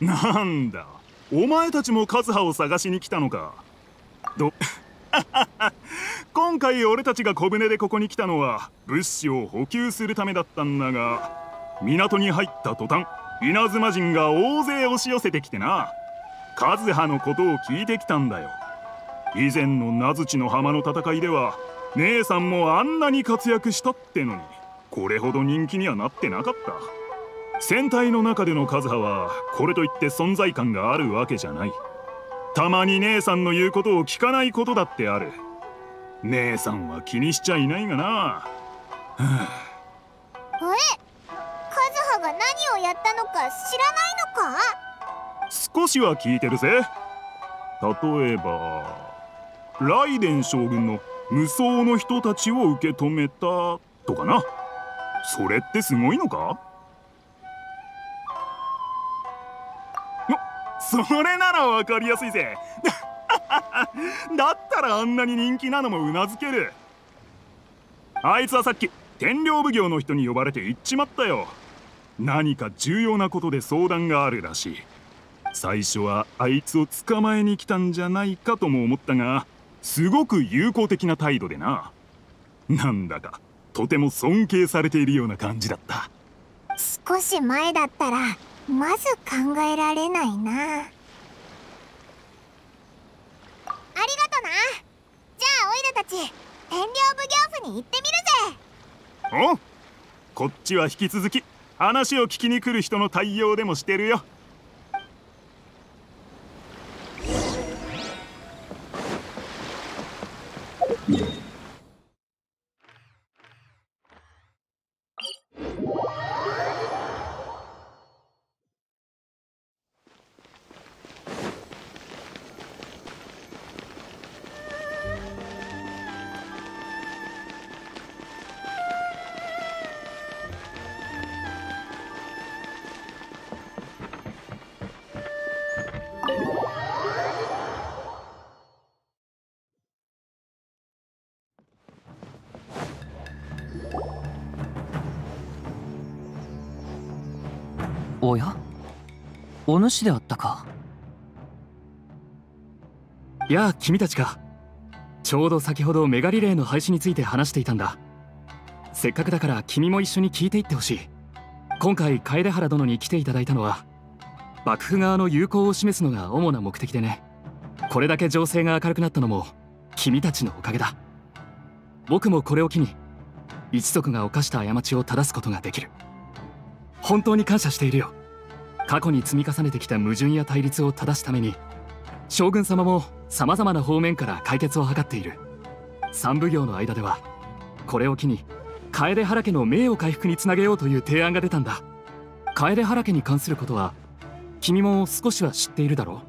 なんだ、お前たちもカズハを探しに来たのか。今回俺たちが小舟でここに来たのは物資を補給するためだったんだが、港に入った途端稲妻人が大勢押し寄せてきてな、カズハのことを聞いてきたんだよ。以前の名槌の浜の戦いでは姉さんもあんなに活躍したってのに、これほど人気にはなってなかった。戦隊の中でのカズハはこれといって存在感があるわけじゃない。たまに姉さんの言うことを聞かないことだってある。姉さんは気にしちゃいないがな。はあ、 カズハが何をやったのか知らないのか？ 少しは聞いてるぜ。例えばライデン将軍の無双の人たちを受け止めたとかな。それってすごいのか？それなら分かりやすいぜ。だったらあんなに人気なのもうなずける。あいつはさっき天領奉行の人に呼ばれて行っちまったよ。何か重要なことで相談があるらしい。最初はあいつを捕まえに来たんじゃないかとも思ったが、すごく友好的な態度でな。なんだかとても尊敬されているような感じだった。 少し前だったらまず考えられないな。ありがとな。じゃあオイラたち天領奉行府に行ってみるぜ。 お、こっちは引き続き話を聞きに来る人の対応でもしてるよ。 おや、お主であったか。 やあ、君たちか。ちょうど先ほどメガリレーの廃止について話していたんだ。せっかくだから君も一緒に聞いていってほしい。今回楓原殿に来ていただいたのは幕府側の友好を示すのが主な目的でね。これだけ情勢が明るくなったのも君たちのおかげだ。僕もこれを機に一族が犯した過ちを正すことができる。本当に感謝しているよ。過去に積み重ねてきた矛盾や対立を正すために将軍様も様々な方面から解決を図っている。三奉行の間ではこれを機に楓原家の名誉回復につなげようという提案が出たんだ。楓原家に関することは君も少しは知っているだろ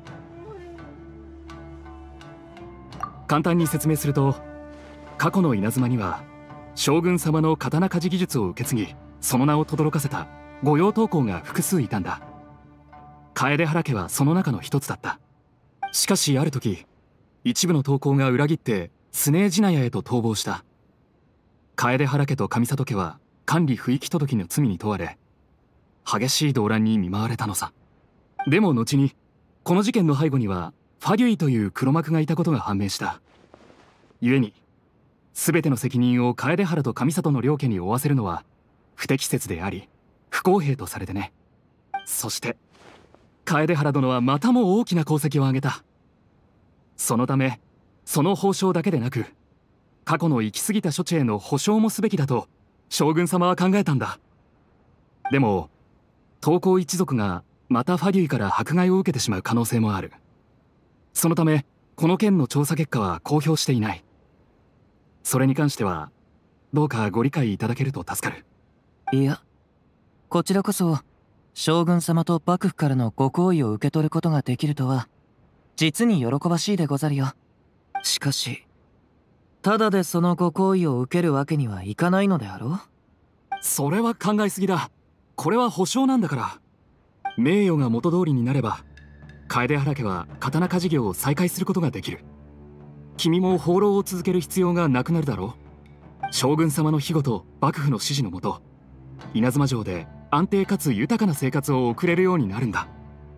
う。簡単に説明すると、過去の稲妻には将軍様の刀鍛冶技術を受け継ぎその名を轟かせた御用刀工が複数いたんだ。楓原家はその中の一つだった。しかしある時、一部の刀工が裏切ってスネージナヤへと逃亡した。楓原家と上里家は管理不行き届きの罪に問われ、激しい動乱に見舞われたのさ。でも後にこの事件の背後にはファデュイという黒幕がいたことが判明した。故に全ての責任を楓原と上里の両家に負わせるのは不適切であり不公平とされてね。そして楓原殿はまたも大きな功績を挙げた。そのためその報奨だけでなく、過去の行き過ぎた処置への保証もすべきだと将軍様は考えたんだ。でも刀工一族がまたファデュイから迫害を受けてしまう可能性もある。そのためこの件の調査結果は公表していない。それに関してはどうかご理解いただけると助かる。 いや、こちらこそ将軍様と幕府からのご好意を受け取ることができるとは実に喜ばしいでござるよ。しかしただでそのご好意を受けるわけにはいかないのであろう。 それは考えすぎだ。これは保証なんだから。名誉が元通りになれば楓原家は刀鍛冶業を再開することができる。君も放浪を続ける必要がなくなるだろう。将軍様の庇護と幕府の指示のもと、稲妻城で安定かつ豊かな生活を送れるようになるんだ。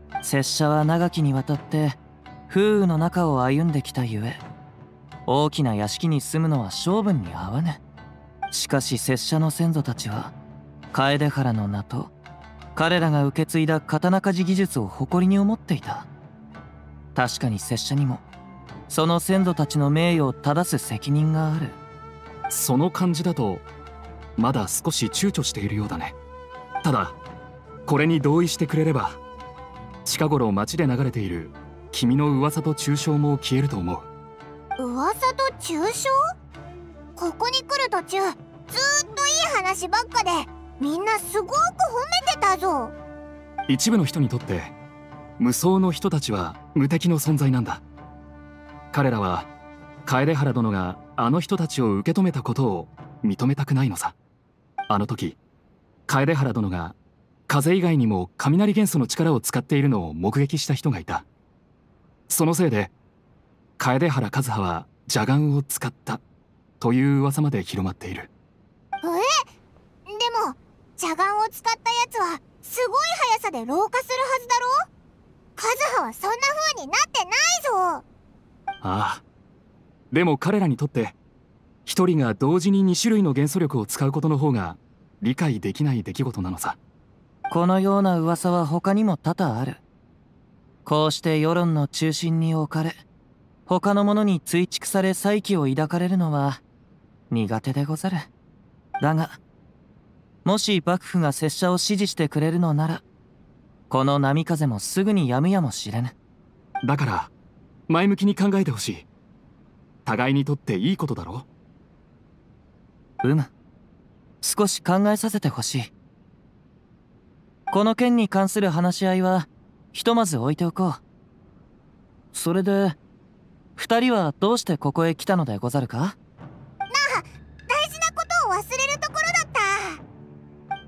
拙者は長きにわたって風雨の中を歩んできたゆえ、大きな屋敷に住むのは性分に合わぬ。しかし拙者の先祖たちは楓原の名と彼らが受け継いだ刀鍛冶技術を誇りに思っていた。確かに拙者にもその先祖たちの名誉を正す責任がある。 その感じだとまだ少し躊躇しているようだね。ただこれに同意してくれれば近頃街で流れている君の噂と中傷も消えると思う。 噂と中傷？ここに来る途中ずーっといい話ばっかでみんなすごく褒めてたぞ。 一部の人にとって無双の人たちは無敵の存在なんだ。彼らは楓原殿があの人たちを受け止めたことを認めたくないのさ。あの時楓原殿が風以外にも雷元素の力を使っているのを目撃した人がいた。そのせいで楓原和葉は邪眼を使ったという噂まで広まっている。 でも邪眼を使ったやつはすごい速さで老化するはずだろ。和葉はそんな風になってないぞ。 ああ、でも彼らにとって一人が同時に2種類の元素力を使うことの方が理解できない出来事なのさ。 このような噂は他にも多々ある。こうして世論の中心に置かれ、他の者に追逐され再起を抱かれるのは苦手でござる。だがもし幕府が拙者を支持してくれるのなら、この波風もすぐに止むやもしれぬ。 だから前向きに考えてほしい。互いにとっていいことだろう。 少し考えさせてほしい。この件に関する話し合いはひとまず置いておこう。それで二人はどうしてここへ来たのでござるか？ 大事なことを忘れるところだった。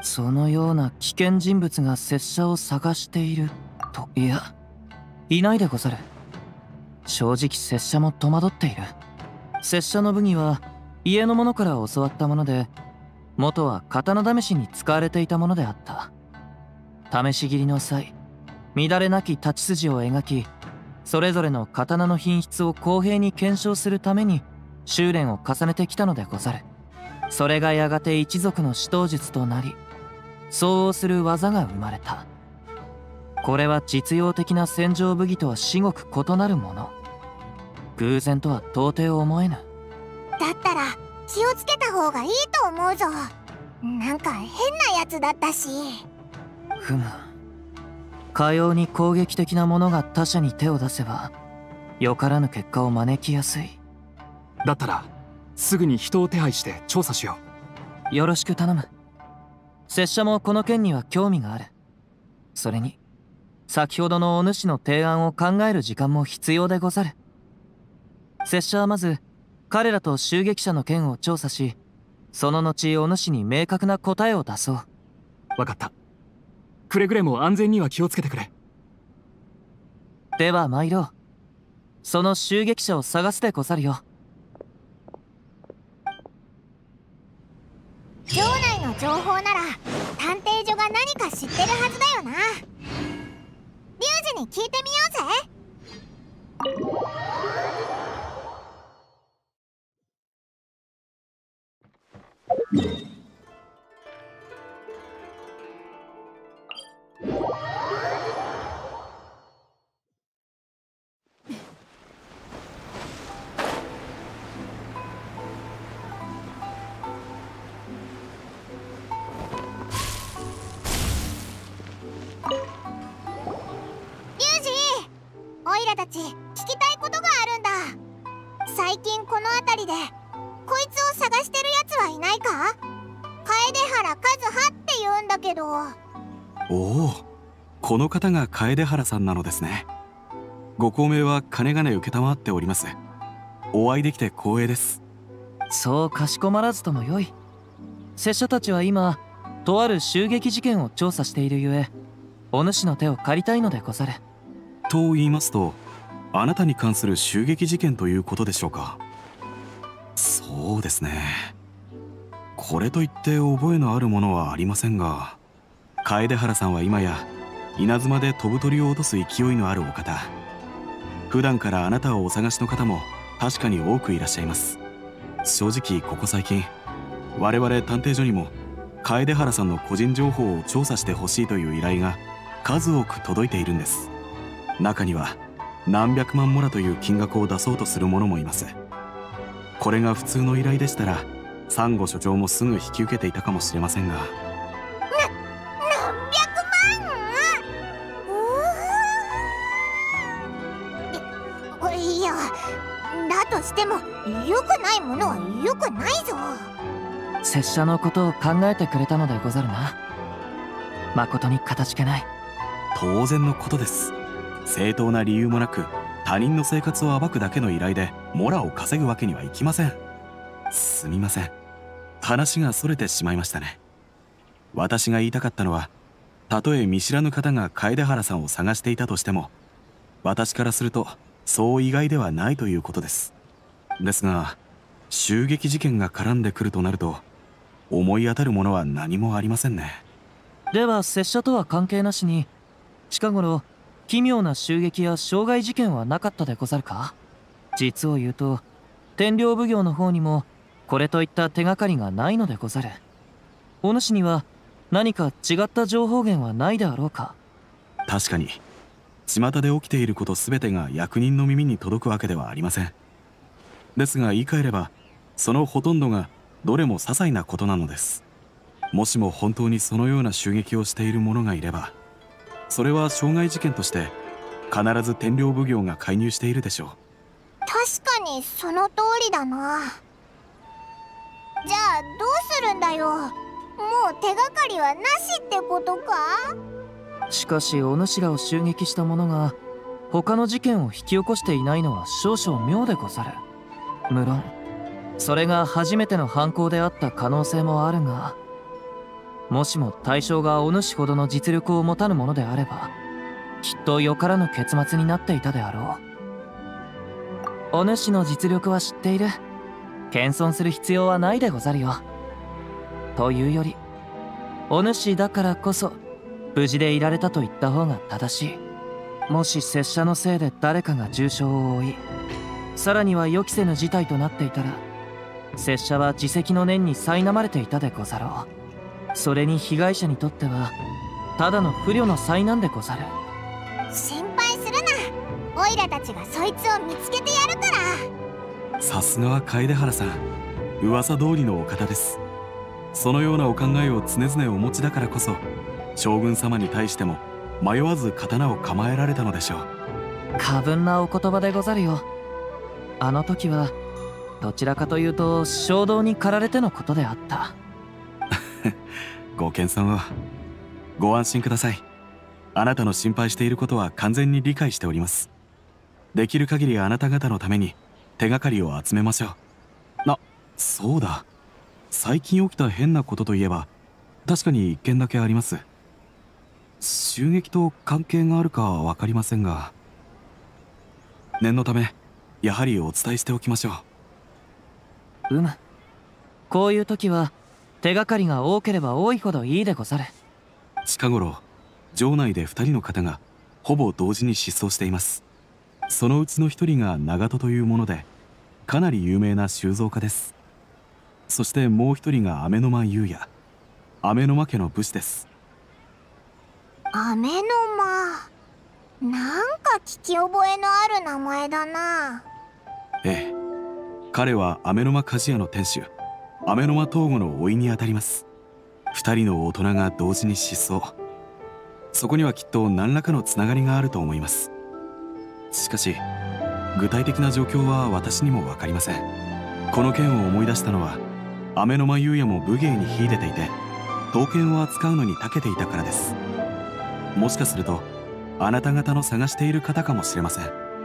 そのような危険人物が拙者を探していると。いや、いないでござる。正直拙者も戸惑っている。拙者の武技は家の者から教わったもので、元は刀試しに使われていたものであった。試し切りの際、乱れなき太刀筋を描き、それぞれの刀の品質を公平に検証するために修練を重ねてきたのでござる。それがやがて一族の指導術となり、相応する技が生まれた。これは実用的な戦場武技とは至極異なるもの。偶然とは到底思えぬ。 だったら気をつけた方がいいと思うぞ。なんか変なやつだったし。 かように攻撃的な者が他者に手を出せばよからぬ結果を招きやすい。 だったらすぐに人を手配して調査しよう。よろしく頼む。拙者もこの件には興味がある。それに先ほどのお主の提案を考える時間も必要でござる。拙者はまず彼らと襲撃者の件を調査し、その後お主に明確な答えを出そう。 わかった。くれぐれも安全には気をつけてくれ。 では参ろう。その襲撃者を探すでござるよ。 城内の情報なら探偵所が何か知ってるはずだよな。リュウジに聞いてみようぜ。オイラたち聞きたいことがあるんだ。最近この辺りでこいつを探してるやつはいないか？楓原和葉って言うんだけど。 おお、この方が楓原さんなのですね。ご高名はかねがね承っております。お会いできて光栄です。 そうかしこまらずともよい。拙者たちは今とある襲撃事件を調査しているゆえ、お主の手を借りたいのでござる。 と言いますと、あなたに関する襲撃事件ということでしょうか。そうですね。これといって覚えのあるものはありませんが。 楓原さんは今や稲妻で飛ぶ鳥を落とす勢いのあるお方。普段からあなたをお探しの方も確かに多くいらっしゃいます。正直ここ最近我々探偵所にも楓原さんの個人情報を調査してほしいという依頼が数多く届いているんです。中には何百万モラという金額を出そうとする者もいます。これが普通の依頼でしたらサンゴ所長もすぐ引き受けていたかもしれませんが。 何百万？いや、だとしても良くないものは良くないぞ。 拙者のことを考えてくれたのでござるな。誠にかたじけない。 当然のことです。正当な理由もなく他人の生活を暴くだけの依頼でモラを稼ぐわけにはいきません。すみません、話がそれてしまいましたね。私が言いたかったのは、たとえ見知らぬ方が楓原さんを探していたとしても、私からするとそう意外ではないということです。ですが襲撃事件が絡んでくるとなると思い当たるものは何もありませんね。 では拙者とは関係なしに近頃奇妙な襲撃や傷害事件はなかったでござるか？実を言うと天領奉行の方にもこれといった手がかりがないのでござる。お主には何か違った情報源はないであろうか？ 確かに巷で起きていること全てが役人の耳に届くわけではありません。ですが言い換えればそのほとんどがどれも些細なことなのです。もしも本当にそのような襲撃をしている者がいれば、それは傷害事件として必ず天領奉行が介入しているでしょう。 確かにその通りだな。じゃあどうするんだよ。もう手がかりはなしってことか？ しかしお主らを襲撃した者が他の事件を引き起こしていないのは少々妙でござる。無論それが初めての犯行であった可能性もあるが、もしも対象がお主ほどの実力を持たぬものであればきっとよからぬ結末になっていたであろう。お主の実力は知っている。謙遜する必要はないでござるよ。というよりお主だからこそ無事でいられたと言った方が正しい。もし拙者のせいで誰かが重傷を負い、さらには予期せぬ事態となっていたら拙者は自責の念に苛まれていたでござろう。それに被害者にとってはただの不慮の災難でござる。 心配するな。オイラたちがそいつを見つけてやるから。 さすがは楓原さん、噂通りのお方です。そのようなお考えを常々お持ちだからこそ将軍様に対しても迷わず刀を構えられたのでしょう。 過分なお言葉でござるよ。あの時はどちらかというと衝動に駆られてのことであった。 ご謙遜を。ご安心ください。あなたの心配していることは完全に理解しております。できる限りあなた方のために手がかりを集めましょう。そうだ、最近起きた変なことといえば確かに一件だけあります。襲撃と関係があるかは分かりませんが、念のためやはりお伝えしておきましょう。 こういう時は手がかりが多ければ多いほどいいでござる。 近頃城内で2人の方がほぼ同時に失踪しています。そのうちの1人が長門というものでかなり有名な収蔵家です。そしてもう1人が雨の間裕也、雨の間家の武士です。 雨の間、なんか聞き覚えのある名前だな。 ええ、彼は雨の間鍛冶屋の店主雨の間東吾の甥にあたります。2人の大人が同時に失踪。そこにはきっと何らかのつながりがあると思います。しかし具体的な状況は私にも分かりません。この件を思い出したのは雨の間裕也も武芸に秀でていて刀剣を扱うのに長けていたからです。もしかするとあなた方の探している方かもしれません。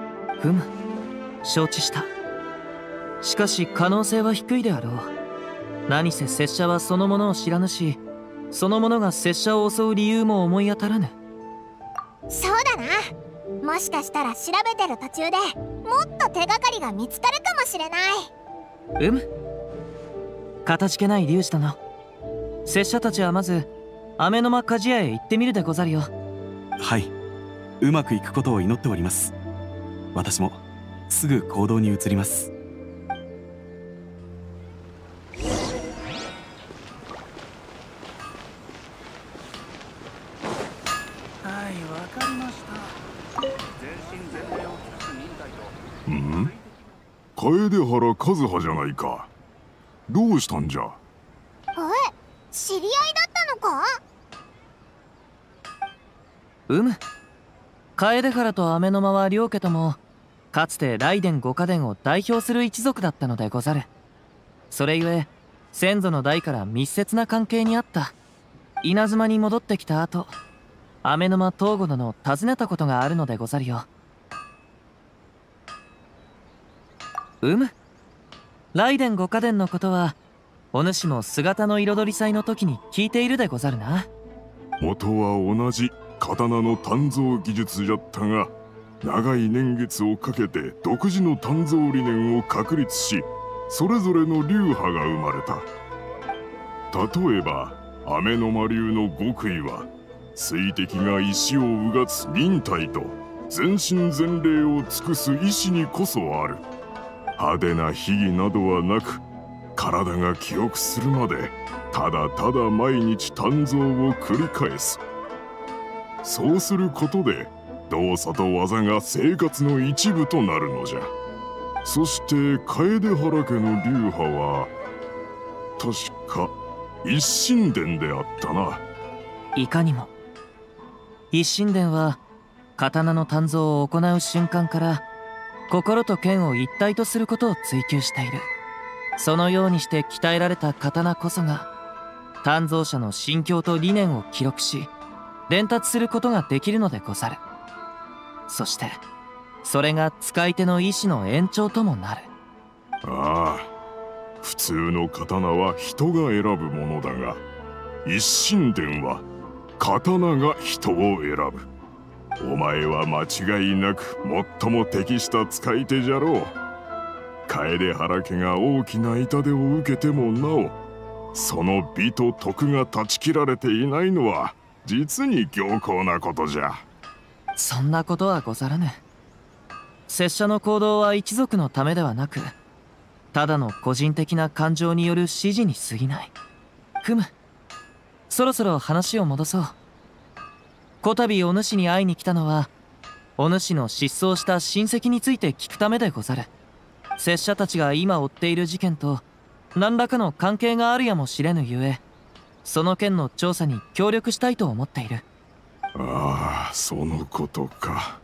承知した。しかし可能性は低いであろう。何せ拙者はそのものを知らぬし、そのものが拙者を襲う理由も思い当たらぬ。 そうだな。もしかしたら調べてる途中でもっと手がかりが見つかるかもしれない。 かたじけない龍二殿。拙者たちはまず雨の間鍛冶屋へ行ってみるでござるよ。 はい、うまくいくことを祈っております。私もすぐ行動に移ります。 はい、わかりました。全身全霊を尽くす忍耐と。 楓原和葉じゃないか。どうしたんじゃ。 知り合いだったのか。 楓原と雨の間は両家ともかつて雷電五家伝を代表する一族だったのでござる。それゆえ先祖の代から密接な関係にあった。稲妻に戻ってきた後、雨の間東郷殿を訪ねたことがあるのでござるよ。雷電五家伝のことはお主も姿の彩り祭の時に聞いているでござるな。 元は同じ刀の鍛造技術じゃったが、長い年月をかけて独自の鍛造理念を確立し、それぞれの流派が生まれた。例えば雨の間流の極意は、水滴が石をうがつ忍耐と全身全霊を尽くす意志にこそある。派手な秘技などはなく、体が記憶するまでただただ毎日鍛造を繰り返す。そうすることで動作と技が生活の一部となるのじゃ。そして楓原家の流派は確か一神殿であったな。 いかにも。一神殿は刀の鍛造を行う瞬間から心と剣を一体とすることを追求している。そのようにして鍛えられた刀こそが鍛造者の心境と理念を記録し伝達することができるのでござる。そしてそれが使い手の意志の延長ともなる。 ああ、普通の刀は人が選ぶものだが、一神殿は刀が人を選ぶ。お前は間違いなく最も適した使い手じゃろう。楓原家が大きな痛手を受けてもなお、その美と徳が断ち切られていないのは実に強硬なことじゃ。 そんなことはござらぬ。拙者の行動は一族のためではなく、ただの個人的な感情による指示に過ぎない。そろそろ話を戻そう。こたびお主に会いに来たのは、お主の失踪した親戚について聞くためでござる。拙者たちが今追っている事件と何らかの関係があるやもしれぬゆえ、その件の調査に協力したいと思っている。 ああ、そのことか。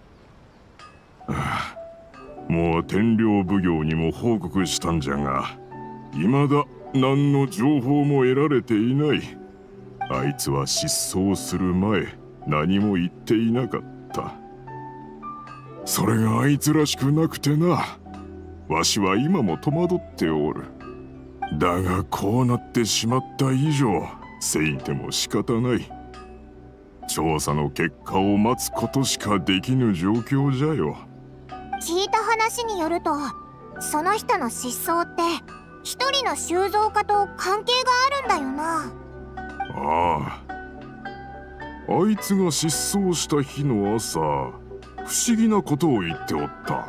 もう天領奉行にも報告したんじゃが、未だ何の情報も得られていない。あいつは失踪する前何も言っていなかった。それがあいつらしくなくてな。わしは今も戸惑っておる。だがこうなってしまった以上、せいても仕方ない。調査の結果を待つことしかできぬ状況じゃよ。 聞いた話によると、その人の失踪って一人の収蔵家と関係があるんだよな。 ああ、あいつが失踪した日の朝、不思議なことを言っておった。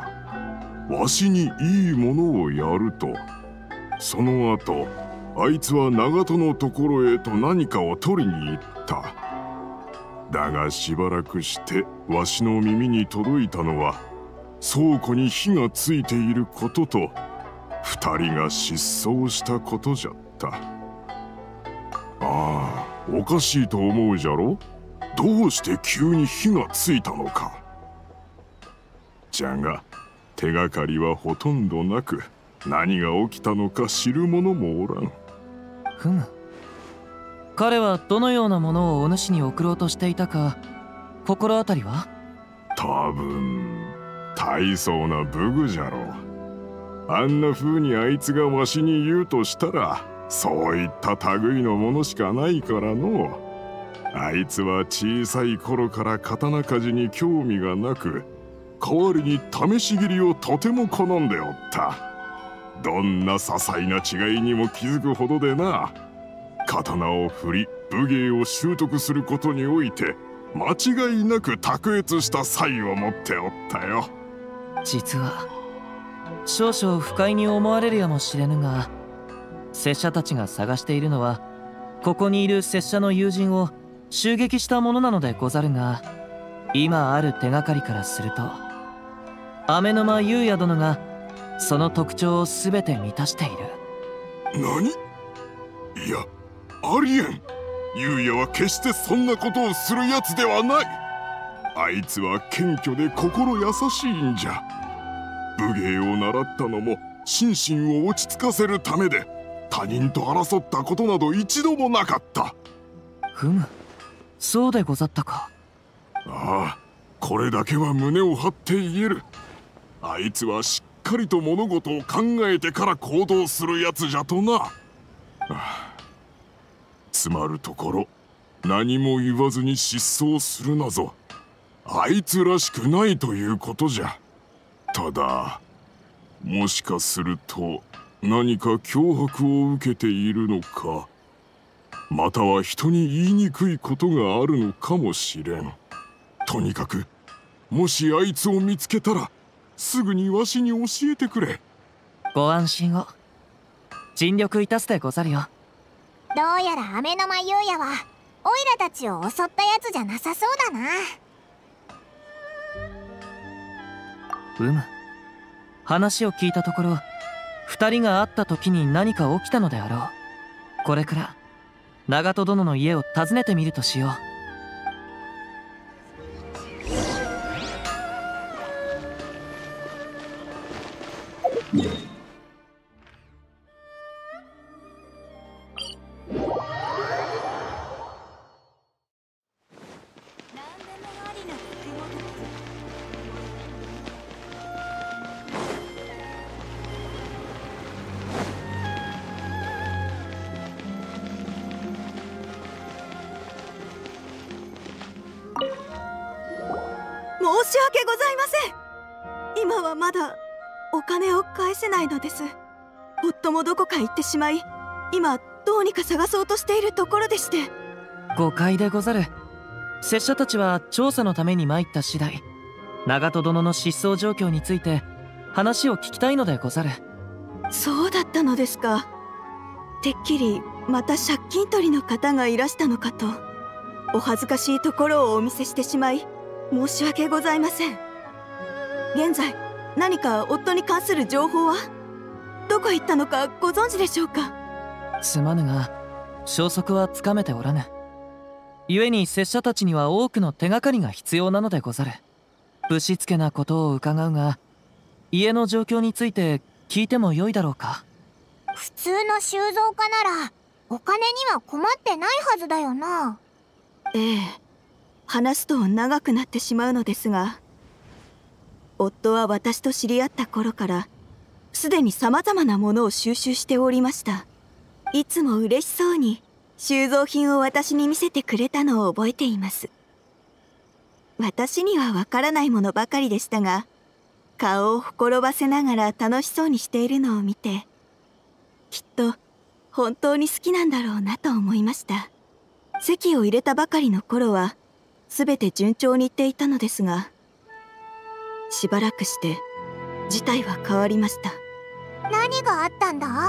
わしにいいものをやると。その後、あいつは長門のところへと何かを取りに行った。だがしばらくしてわしの耳に届いたのは、倉庫に火がついていることと二人が失踪したことじゃった。ああ、おかしいと思うじゃろ。どうして急に火がついたのか。じゃが手がかりはほとんどなく、何が起きたのか知る者もおらん。 彼はどのようなものをお主に送ろうとしていたか心当たりは？ 多分大層な武具じゃろう。あんな風にあいつがわしに言うとしたら、そういった類のものしかないからの。あいつは小さい頃から刀鍛冶に興味がなく、代わりに試し斬りをとても好んでおった。どんな些細な違いにも気づくほどでな。 刀を振り武芸を習得することにおいて間違いなく卓越した才を持っておったよ。 実は少々不快に思われるやもしれぬが、拙者たちが探しているのはここにいる拙者の友人を襲撃したものなのでござるが、今ある手がかりからすると雨沼優也殿がその特徴を全て満たしている。 何？いや、ありえん。優也は決してそんなことをするやつではない。あいつは謙虚で心優しいんじゃ。武芸を習ったのも心身を落ち着かせるためで、他人と争ったことなど一度もなかった。 ふむ、そうでござったか。 ああ、これだけは胸を張って言える。あいつはしっかりと物事を考えてから行動するやつじゃとな。つまるところ、何も言わずに失踪するなぞ。あいつらしくないということじゃ。ただ、もしかすると何か脅迫を受けているのか、または人に言いにくいことがあるのかもしれん。とにかく、もしあいつを見つけたらすぐにわしに教えてくれ。 ご安心を。尽力いたすでござるよ。 どうやら雨沼優也はオイラたちを襲ったやつじゃなさそうだな。 話を聞いたところ、二人が会った時に何か起きたのであろう。これから長門殿の家を訪ねてみるとしよう。 申し訳ございません。今はまだお金を返せないのです。夫もどこか行ってしまい、今どうにか探そうとしているところでして。 誤解でござる。拙者たちは調査のために参った次第、長門殿の失踪状況について話を聞きたいのでござる。 そうだったのですか。てっきりまた借金取りの方がいらしたのかと。お恥ずかしいところをお見せしてしまい申し訳ございません。現在何か夫に関する情報は？どこへ行ったのかご存知でしょうか？ すまぬが消息はつかめておらぬ。故に拙者たちには多くの手がかりが必要なのでござる。ぶしつけなことを伺うが、家の状況について聞いてもよいだろうか？ 普通の収蔵家ならお金には困ってないはずだよな。 ええ、話すと長くなってしまうのですが、夫は私と知り合った頃からすでにさまざまなものを収集しておりました。いつも嬉しそうに収蔵品を私に見せてくれたのを覚えています。私にはわからないものばかりでしたが、顔をほころばせながら楽しそうにしているのを見て、きっと本当に好きなんだろうなと思いました。籍を入れたばかりの頃は全て順調にいっていたのですが、しばらくして事態は変わりました。 何があったんだ？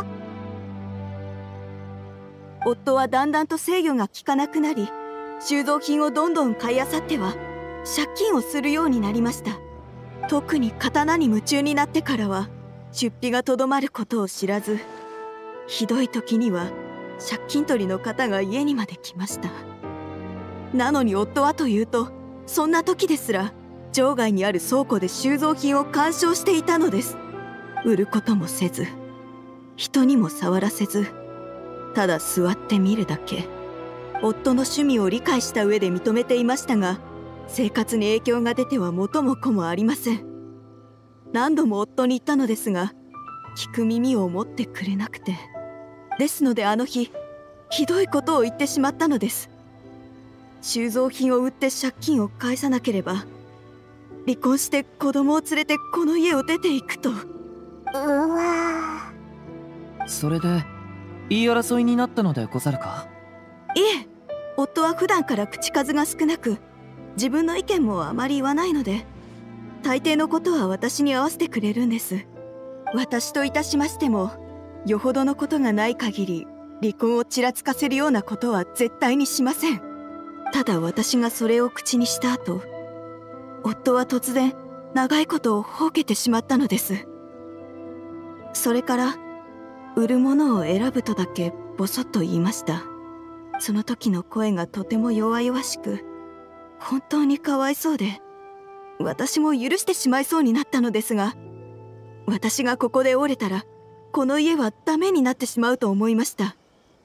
夫はだんだんと制御が効かなくなり、収蔵品をどんどん買い漁っては借金をするようになりました。特に刀に夢中になってからは出費がとどまることを知らず、ひどい時には借金取りの方が家にまで来ました。なのに夫はというと、そんな時ですら場外にある倉庫で収蔵品を鑑賞していたのです。売ることもせず、人にも触らせず、ただ座って見るだけ。夫の趣味を理解した上で認めていましたが、生活に影響が出ては元も子もありません。何度も夫に言ったのですが、聞く耳を持ってくれなくて。ですのであの日、ひどいことを言ってしまったのです。収蔵品を売って借金を返さなければ、離婚して子供を連れてこの家を出ていくと。 それで言い争いになったのでござるか？ いえ、夫は普段から口数が少なく、自分の意見もあまり言わないので、大抵のことは私に合わせてくれるんです。私といたしましても、よほどのことがない限り離婚をちらつかせるようなことは絶対にしません。ただ私がそれを口にした後、夫は突然長いことをほうけてしまったのです。それから売るものを選ぶとだけボソッと言いました。その時の声がとても弱々しく、本当にかわいそうで、私も許してしまいそうになったのですが、私がここで折れたらこの家はダメになってしまうと思いました。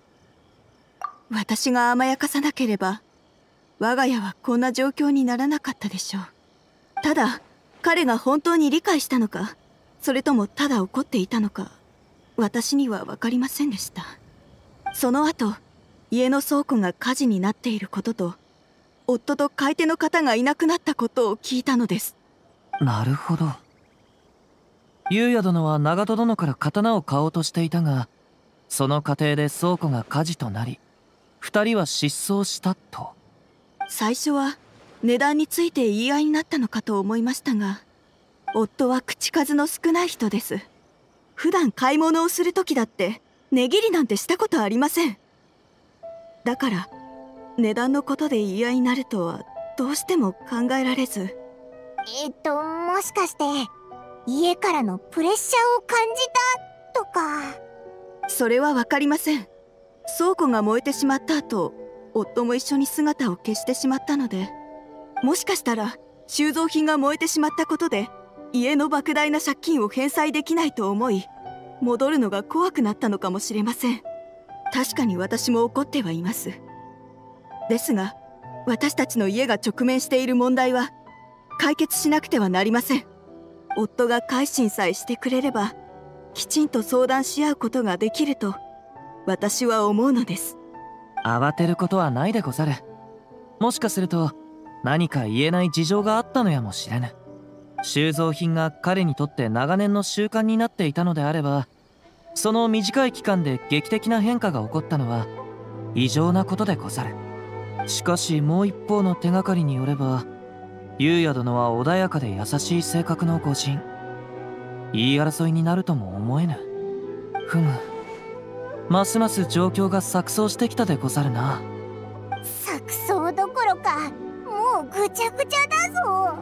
私が甘やかさなければ我が家はこんな状況にならなかったでしょう。ただ彼が本当に理解したのか、それともただ怒っていたのか、私には分かりませんでした。その後、家の倉庫が火事になっていることと、夫と買い手の方がいなくなったことを聞いたのです。 なるほど。優也殿は長門殿から刀を買おうとしていたが、その過程で倉庫が火事となり、二人は失踪したと。 最初は値段について言い合いになったのかと思いましたが、夫は口数の少ない人です。普段買い物をする時だって値切りなんてしたことありません。だから値段のことで言い合いになるとはどうしても考えられず。 もしかして家からのプレッシャーを感じたとか？ それは分かりません。倉庫が燃えてしまった後、夫も一緒に姿を消してしまったので、もしかしたら収蔵品が燃えてしまったことで家の莫大な借金を返済できないと思い、戻るのが怖くなったのかもしれません。確かに私も怒ってはいます。ですが、私たちの家が直面している問題は解決しなくてはなりません。夫が改心さえしてくれれば、きちんと相談し合うことができると私は思うのです。 慌てることはないでござる。もしかすると何か言えない事情があったのやもしれぬ。収蔵品が彼にとって長年の習慣になっていたのであれば、その短い期間で劇的な変化が起こったのは異常なことでござる。しかしもう一方の手がかりによれば、優也殿は穏やかで優しい性格の御人。言い争いになるとも思えぬ。ふむ、ますます状況が錯綜してきたでござるな。 錯綜どころかもうぐちゃぐちゃだぞ。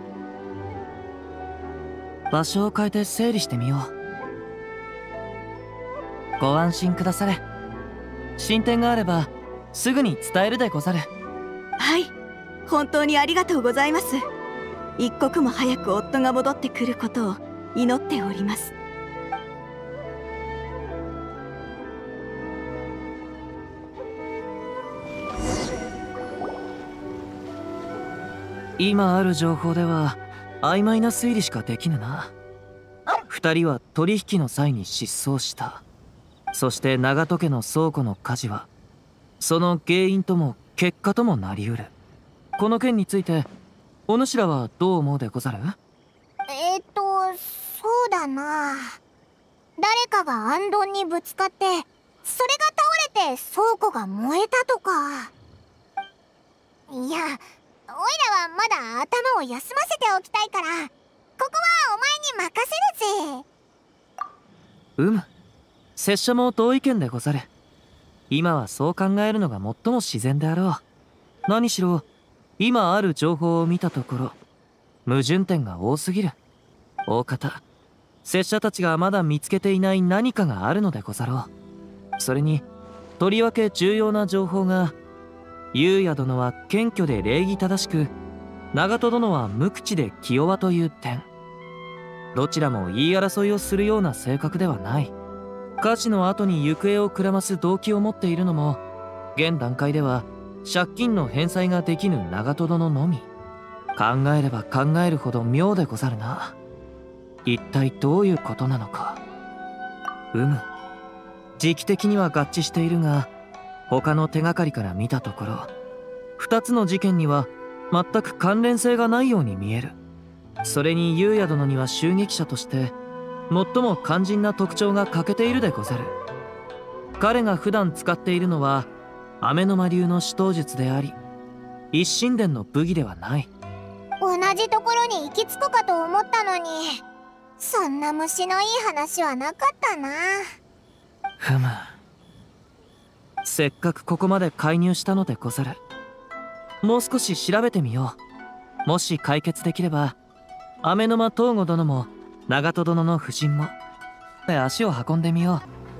場所を変えて整理してみよう。ご安心くだされ。進展があればすぐに伝えるでござる。 はい、本当にありがとうございます。一刻も早く夫が戻ってくることを祈っております。 今ある情報では曖昧な推理しかできぬな。二人は取引の際に失踪した。そして長門家の倉庫の火事はその原因とも結果ともなりうる。この件についてお主らはどう思うでござる？ そうだな。誰かが暗丼にぶつかってそれが倒れて倉庫が燃えたとか。いや、おいらはまだ頭を休ませておきたいから、ここはお前に任せるぜ。 拙者も同意見でござる。今はそう考えるのが最も自然であろう。何しろ今ある情報を見たところ矛盾点が多すぎる。大方拙者たちがまだ見つけていない何かがあるのでござろう。それにとりわけ重要な情報が、優也殿は謙虚で礼儀正しく、長門殿は無口で気弱という点。どちらも言い争いをするような性格ではない。火事の後に行方をくらます動機を持っているのも、現段階では借金の返済ができぬ長門殿のみ。考えれば考えるほど妙でござるな。一体どういうことなのか。時期的には合致しているが、他の手がかりから見たところ2つの事件には全く関連性がないように見える。それに優也殿には襲撃者として最も肝心な特徴が欠けているでござる。 彼が普段使っているのは雨の魔流の手刀術であり、一神殿の武技ではない。 同じところに行き着くかと思ったのに、そんな虫のいい話はなかったな。 ふむ。せっかくここまで介入したのでござる。もう少し調べてみよう。もし解決できれば、雨の間東郷殿も長門殿の夫人も足を運んでみよう。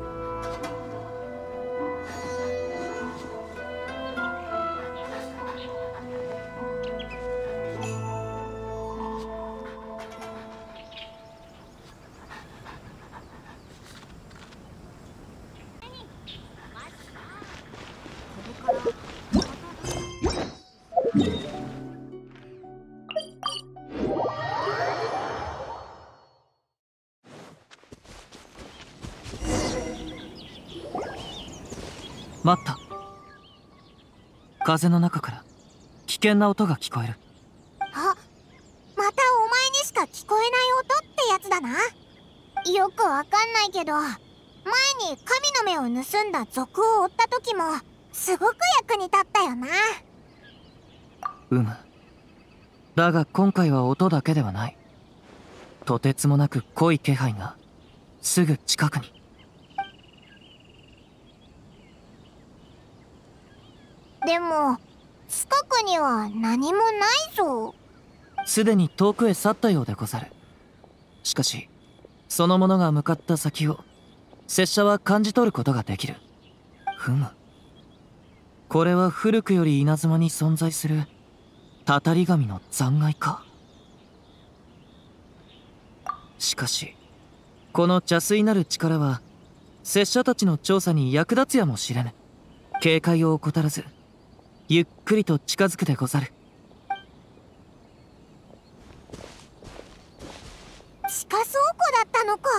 待った。風の中から危険な音が聞こえる。 あ、またお前にしか聞こえない音ってやつだな。よくわかんないけど、前に神の目を盗んだ賊を追った時もすごく役に立ったよな。 だが今回は音だけではない。とてつもなく濃い気配がすぐ近くに。 でも近くには何もないぞ。 すでに遠くへ去ったようでござる。しかしその者が向かった先を拙者は感じ取ることができる。これは古くより稲妻に存在するたたり神の残骸か。しかしこの邪推なる力は拙者たちの調査に役立つやもしれぬ。警戒を怠らずゆっくりと近づくでござる。 地下倉庫だったのか。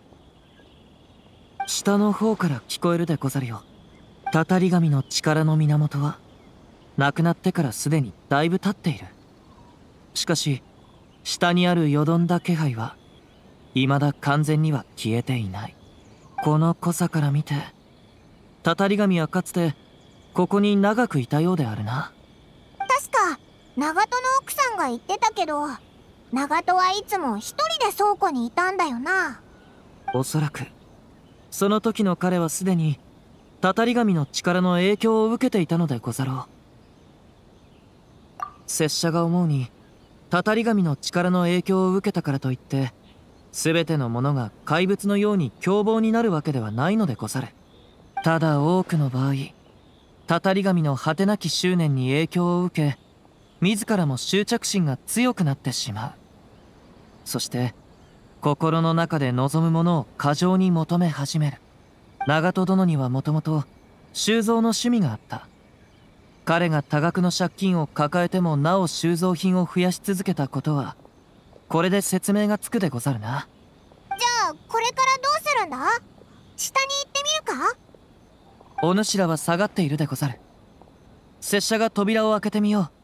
下の方から聞こえるでござるよ。たたり神の力の源は亡くなってからすでにだいぶ経っている。しかし下にあるよどんだ気配は未だ完全には消えていない。この濃さから見てたたり神はかつてここに長くいたようであるな。 確か長門の奥さんが言ってたけど、長門はいつも一人で倉庫にいたんだよな。 おそらくその時の彼はすでにたたり神の力の影響を受けていたのでござろう。拙者が思うにたたり神の力の影響を受けたからといって全てのものが怪物のように凶暴になるわけではないのでござる。ただ多くの場合、たたり神の果てなき執念に影響を受け、自らも執着心が強くなってしまう。そして心の中で望むものを過剰に求め始める。長門殿にはもともと収蔵の趣味があった。彼が多額の借金を抱えてもなお収蔵品を増やし続けたことはこれで説明がつくでござるな。 じゃあこれからどうするんだ。下に行ってみるか。 お主らは下がっているでござる。拙者が扉を開けてみよ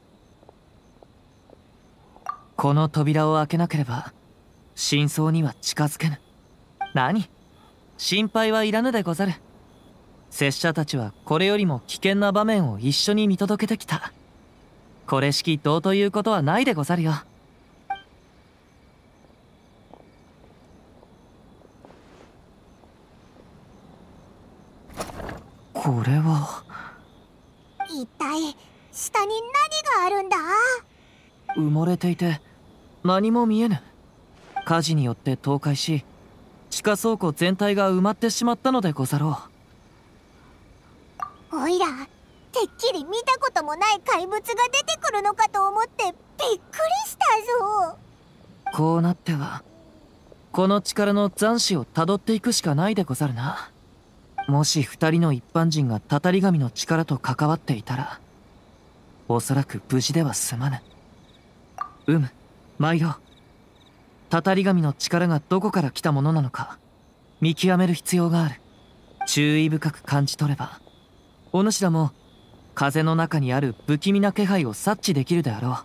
う。この扉を開けなければ真相には近づけぬ。何、心配はいらぬでござる。拙者たちはこれよりも危険な場面を一緒に見届けてきた。これしきどうということはないでござるよ。これは一体下に何があるんだ。 埋もれていて何も見えぬ。火事によって倒壊し地下倉庫全体が埋まってしまったのでござろう。おいらてっきり見たこともない怪物が出てくるのかと思ってびっくりしたぞ。 こうなってはこの力の残滓をたどっていくしかないでござるな。もし二人の一般人がたたり神の力と関わっていたらおそらく無事では済まぬ。参ろう。たたり神の力がどこから来たものなのか見極める必要がある。注意深く感じ取ればお主らも風の中にある不気味な気配を察知できるであろう。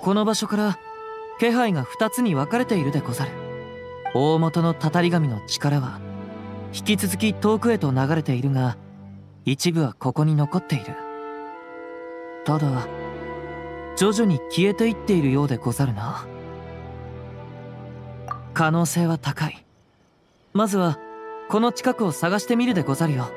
この場所から気配が2つに分かれているでござる。大元のたたり神の力は引き続き遠くへと流れているが、一部はここに残っている。ただ徐々に消えていっているようでござるな。可能性は高い。まずはこの近くを探してみるでござるよ。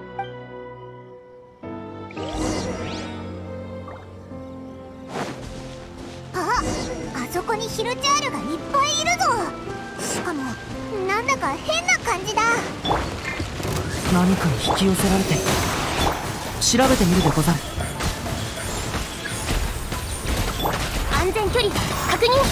あそこにヒルチャールがいっぱいいるぞ。しかもなんだか変な感じだ。 何かに引き寄せられている。調べてみるでござる。 安全距離確認。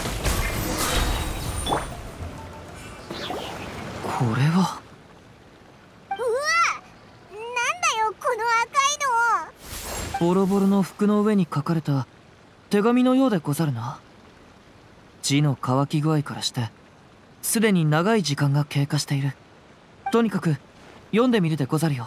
これはうわ、なんだよこの赤いの。 ボロボロの服の上に書かれた手紙のようでござるな。字の乾き具合からしてすでに長い時間が経過している。とにかく読んでみるでござるよ。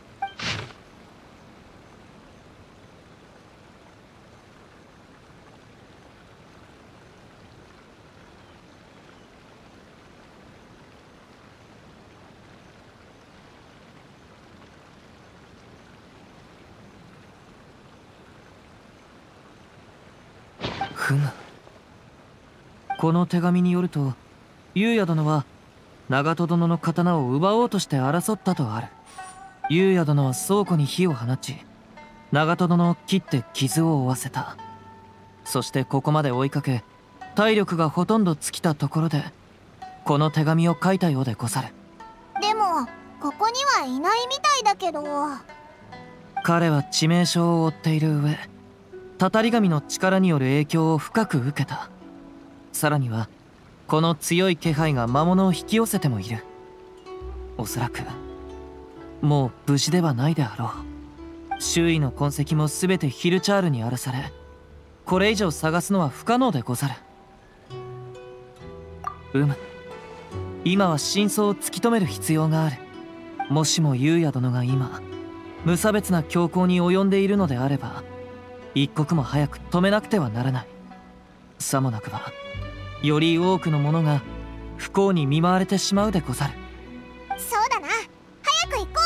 ふむ。この手紙によると、優也殿は長門殿の刀を奪おうとして争ったとある。優也殿は倉庫に火を放ち、長門殿を切って傷を負わせた。そしてここまで追いかけ、体力がほとんど尽きたところでこの手紙を書いたようでござる。 でもここにはいないみたいだけど。 彼は致命傷を負っている上、たたり神の力による影響を深く受けた。さらにはこの強い気配が魔物を引き寄せてもいる。おそらくもう無事ではないであろう。周囲の痕跡も全てヒルチャールに荒らされ、これ以上探すのは不可能でござる。今は真相を突き止める必要がある。もしも優也殿が今無差別な強行に及んでいるのであれば、一刻も早く止めなくてはならない。さもなくばより多くの者が不幸に見舞われてしまうでござる。 そうだな、早く行こ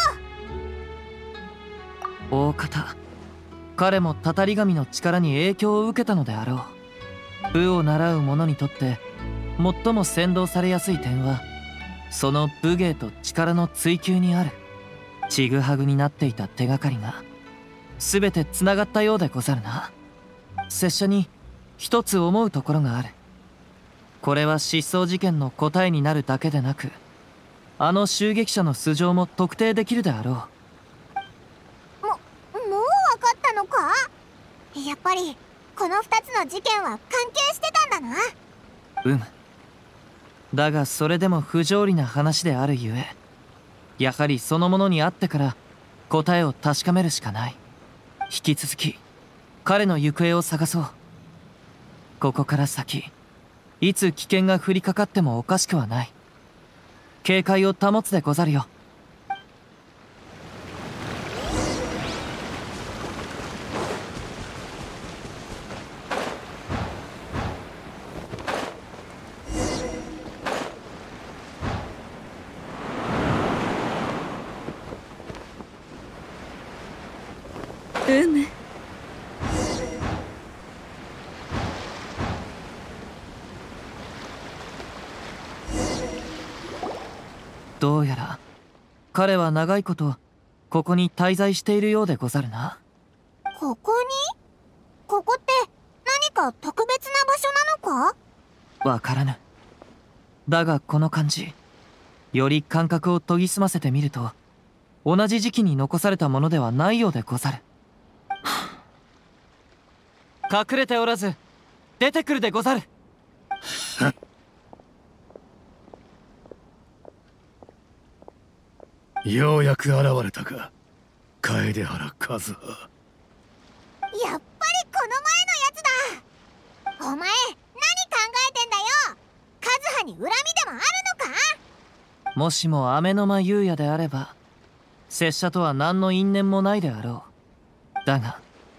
う。大方彼もたたり神の力に影響を受けたのであろう。武を習う者にとって最も先導されやすい点はその武芸と力の追求にある。ちぐはぐになっていた手がかりが全てつながったようでござるな。拙者に一つ思うところがある。これは失踪事件の答えになるだけでなく、あの襲撃者の素性も特定できるであろう。 もう分かったのか。やっぱりこの2つの事件は関係してたんだな。 だがそれでも不条理な話であるゆえ、やはりそのものに会ってから答えを確かめるしかない。引き続き彼の行方を探そう。ここから先いつ危険が降りかかってもおかしくはない。警戒を保つでござるよ。どうやら彼は長いことここに滞在しているようでござるな。 ここに？ここって何か特別な場所なのか？ わからぬ。だがこの感じ、より感覚を研ぎ澄ませてみると同じ時期に残されたものではないようでござる。隠れておらず出てくるでござる。 ようやく現れたか、楓原和葉。 やっぱりこの前のやつだ。お前何考えてんだよ。和葉に恨みでもあるのか？ もしも雨の間優也であれば拙者とは何の因縁もないであろう。だが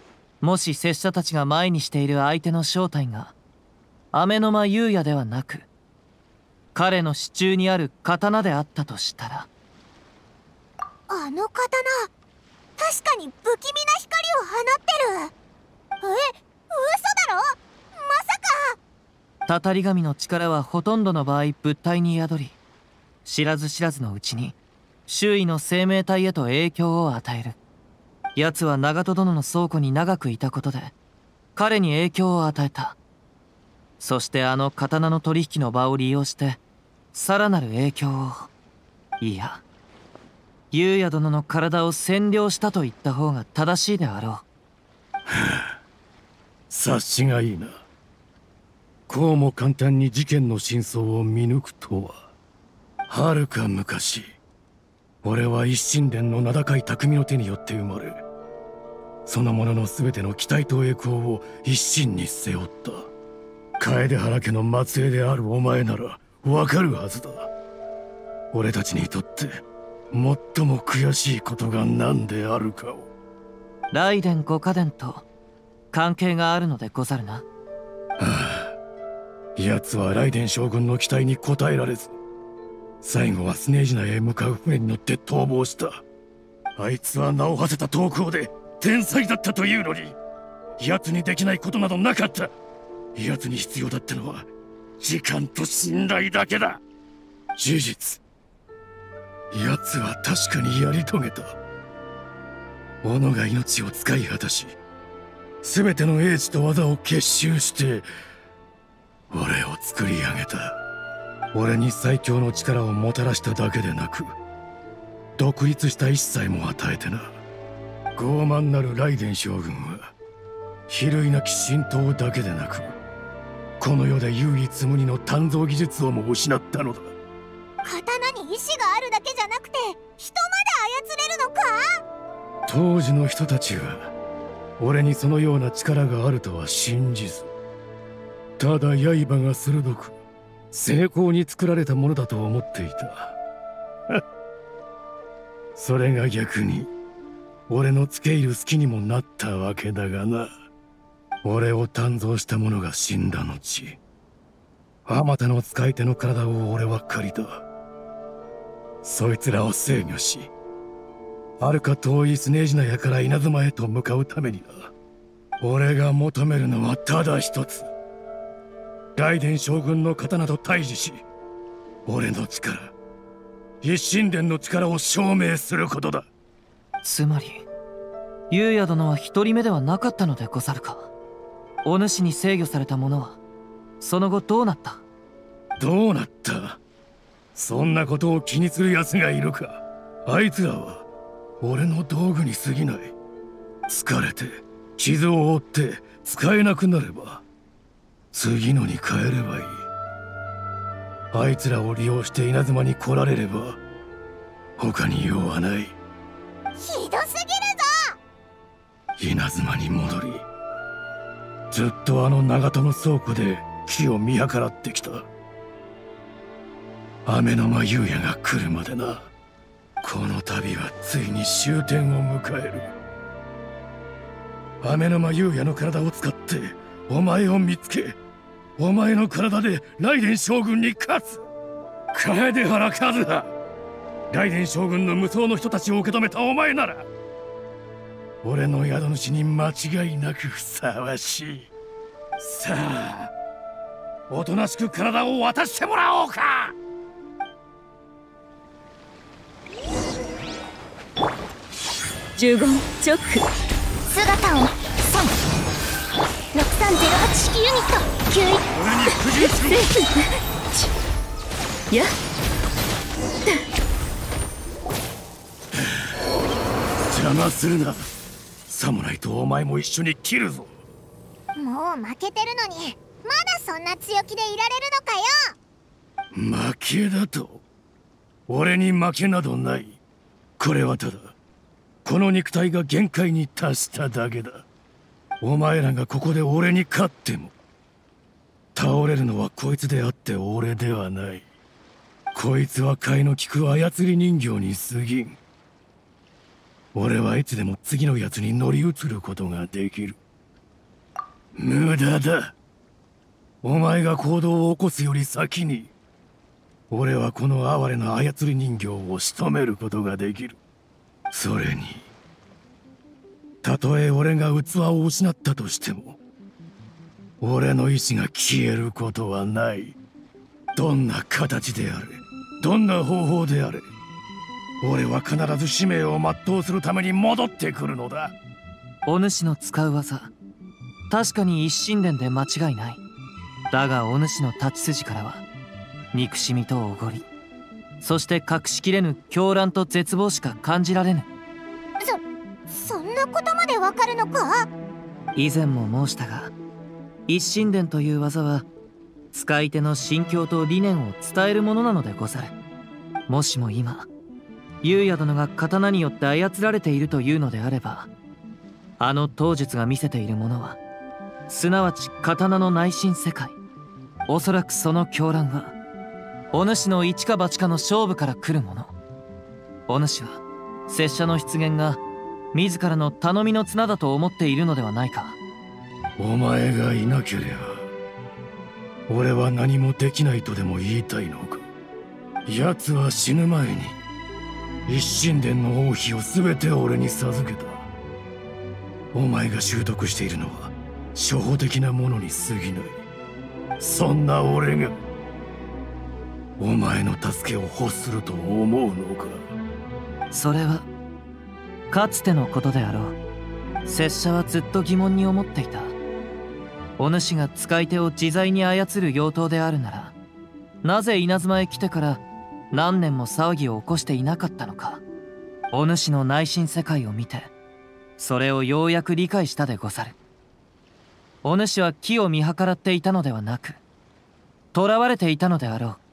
もし拙者たちが前にしている相手の正体が雨の間優也ではなく彼の手中にある刀であったとしたら、 あの刀、確かに不気味な光を放ってる。嘘だろ、まさか。 たたり神の力はほとんどの場合物体に宿り、知らず知らずのうちに周囲の生命体へと影響を与える。奴は長門殿の倉庫に長くいたことで彼に影響を与えた。そしてあの刀の取引の場を利用してさらなる影響を、いや優也殿の体を占領したと言った方が正しいであろう。 察しがいいな。こうも簡単に事件の真相を見抜くとは。はるか昔、俺は一神殿の名高い匠の手によって生まれ、その者の全ての期待と栄光を一身に背負った。楓原家の末裔であるお前ならわかるはずだ。俺たちにとって最も悔しいことが何であるかを。 雷電五家伝と関係があるのでござるな。はあ、奴は雷電将軍の期待に応えられず、最後はスネージナへ向かう船に乗って逃亡した。あいつは名を馳せた刀工で天才だったというのに、奴にできないことなどなかった。奴に必要だったのは時間と信頼だけだ。事実、奴は確かにやり遂げた。己が命を使い果たし、全ての英知と技を結集して俺を作り上げた。俺に最強の力をもたらしただけでなく、独立した一切も与えてな。傲慢なる雷電将軍は比類なき神道だけでなく、この世で唯一無二の鍛造技術をも失ったのだ。 刀に意志があるだけじゃなくて人まで操れるのか。 当時の人たちは俺にそのような力があるとは信じず、ただ刃が鋭く精巧に作られたものだと思っていた。それが逆に俺の付け入る隙にもなったわけだがな。俺を鍛造した者が死んだ後、あまたの使い手の体を俺は借りた。そいつらを制御し、はるか遠いスネージナヤから稲妻へと向かうためにな。俺が求めるのはただ一つ。雷電将軍の刀と対峙し、俺の力、一神殿の力を証明することだ。 つまり優也殿は一人目ではなかったのでござるか。お主に制御された者はその後どうなった？ どうなった？そんなことを気にする奴がいるか。あいつらは俺の道具に過ぎない。疲れて傷を負って使えなくなれば次のに変えればいい。あいつらを利用して稲妻に来られれば他に用はない。 ひどすぎるぞ。 稲妻に戻り、ずっとあの長門の倉庫で木を見計らってきた。雨の間優也が来るまでな。この旅はついに終点を迎える。雨の間優也の体を使ってお前を見つけ、お前の体で雷電将軍に勝つ。楓原和葉、雷電将軍の無双の人たちを受け止めたお前なら俺の宿主に間違いなくふさわしい。さあ、おとなしく体を渡してもらおうか。 呪言チョック。 姿を3、6308式ユニット9。 俺に服従しろ。 やっ邪魔するな。サムライとお前も一緒に切るぞ。 もう負けてるのにまだそんな強気でいられるのかよ。 負けだと？俺に負けなどない。これはただこの肉体が限界に達しただけだ。お前らがここで俺に勝っても倒れるのはこいつであって俺ではない。こいつは替えの利く操り人形に過ぎん。俺はいつでも次のやつに乗り移ることができる。 無駄だ。お前が行動を起こすより先に俺はこの哀れな操り人形を仕留めることができる。それにたとえ俺が器を失ったとしても俺の意志が消えることはない。どんな形であれ、どんな方法であれ、俺は必ず使命を全うするために戻ってくるのだ。 お主の使う技、確かに一神殿で間違いない。だがお主の立ち筋からは憎しみとおごり、そして隠しきれぬ狂乱と絶望しか感じられぬ。 そんなことまでわかるのか？ 以前も申したが、一神殿という技は使い手の心境と理念を伝えるものなのでござる。もしも今優也殿が刀によって操られているというのであれば、あの刀術が見せているものはすなわち刀の内心世界。おそらくその狂乱はお主の一か八かの勝負から来るもの。お主は拙者の出現が自らの頼みの綱だと思っているのではないか。 お前がいなけりゃ俺は何もできないとでも言いたいのか。奴は死ぬ前に一神殿の王妃を全て俺に授けた。お前が習得しているのは初歩的なものに過ぎない。そんな俺がお前の助けを欲すると思うのか。 それはかつてのことであろう。拙者はずっと疑問に思っていた。お主が使い手を自在に操る妖刀であるなら、なぜ稲妻へ来てから何年も騒ぎを起こしていなかったのか。お主の内心世界を見てそれをようやく理解したでござる。お主は機を見計らっていたのではなく、囚われていたのであろう。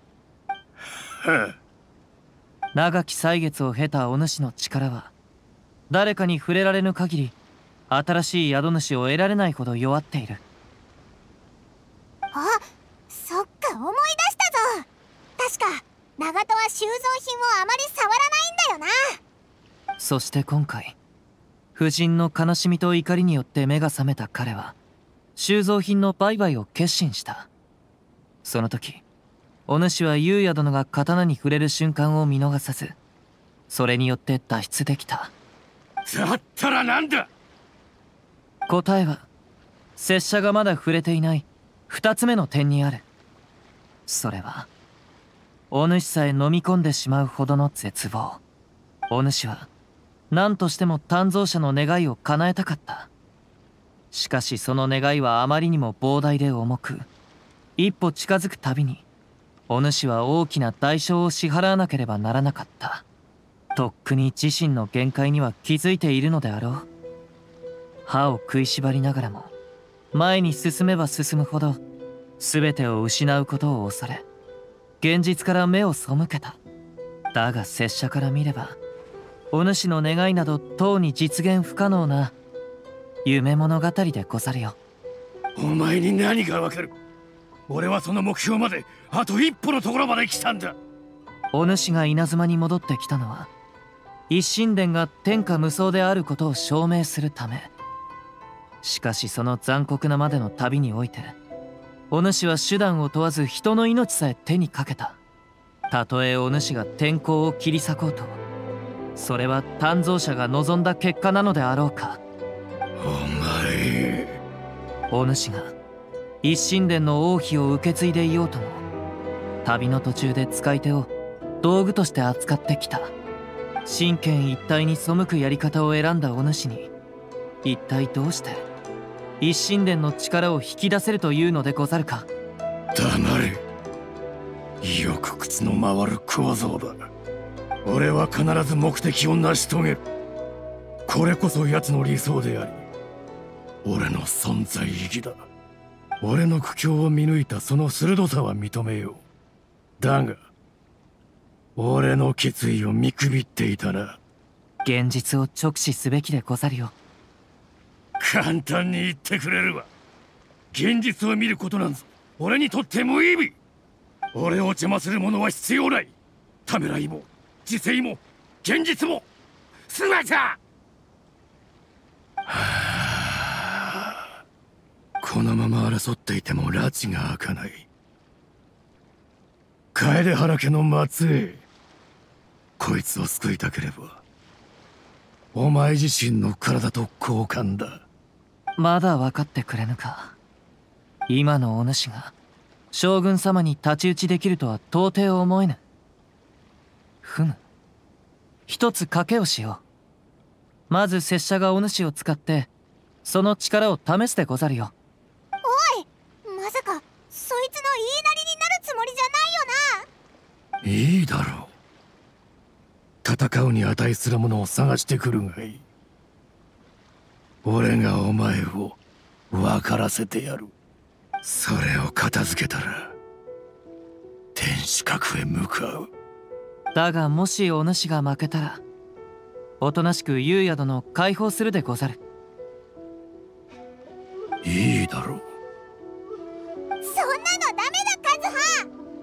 長き歳月を経たお主の力は誰かに触れられぬ限り新しい宿主を得られないほど弱っている。 あ、そっか、思い出したぞ。確か長門は収蔵品をあまり触らないんだよな。 そして今回夫人の悲しみと怒りによって目が覚めた彼は収蔵品の売買を決心した。その時お主は優也殿が刀に触れる瞬間を見逃さず、それによって脱出できた。 だったらなんだ。 答えは拙者がまだ触れていない2つ目の点にある。それはお主さえ飲み込んでしまうほどの絶望。お主は何としても鍛造者の願いを叶えたかった。しかしその願いはあまりにも膨大で重く、一歩近づくたびにお主は大きな代償を支払わなければならなかった。とっくに自身の限界には気づいているのであろう。歯を食いしばりながらも前に進めば進むほど全てを失うことを恐れ、現実から目を背けた。だが拙者から見ればお主の願いなどとうに実現不可能な夢物語でござるよ。 お前に何がわかる。俺はその目標まであと一歩のところまで来たんだ。 お主が稲妻に戻ってきたのは一神殿が天下無双であることを証明するため。しかしその残酷なまでの旅においてお主は手段を問わず人の命さえ手にかけた。たとえお主が天候を切り裂こうと、それは鍛造者が望んだ結果なのであろうか。 お前、 お主が一神殿の王妃を受け継いでいようとも、旅の途中で使い手を道具として扱ってきた。真剣一体に背くやり方を選んだお主に一体どうして一神殿の力を引き出せるというのでござるか。 黙れ。よく靴の回る小僧だ。俺は必ず目的を成し遂げる。これこそ奴の理想であり俺の存在意義だ。俺の苦境を見抜いたその鋭さは認めよう。だが俺の決意を見くびっていたな。 現実を直視すべきでござるよ。 簡単に言ってくれるわ。現実を見ることなんぞ俺にとって無意味。俺を邪魔するものは必要ない。ためらいも自制も現実も全て。 このまま争っていても拉致が開かない。楓原家の末裔、こいつを救いたければお前自身の体と交換だ。 まだ分かってくれぬか。今のお主が将軍様に太刀打ちできるとは到底思えぬ。ふむ、一つ賭けをしよう。まず拙者がお主を使ってその力を試すでござるよ。 おい、まさかそいつの言いなりになるつもりじゃないよな。 いいだろう。戦うに値するものを探してくるがいい。俺がお前を分からせてやる。それを片付けたら天守閣へ向かう。 だがもしお主が負けたらおとなしく優也殿を解放するでござる。 いいだろう。 そんなのダメだ、カズハ。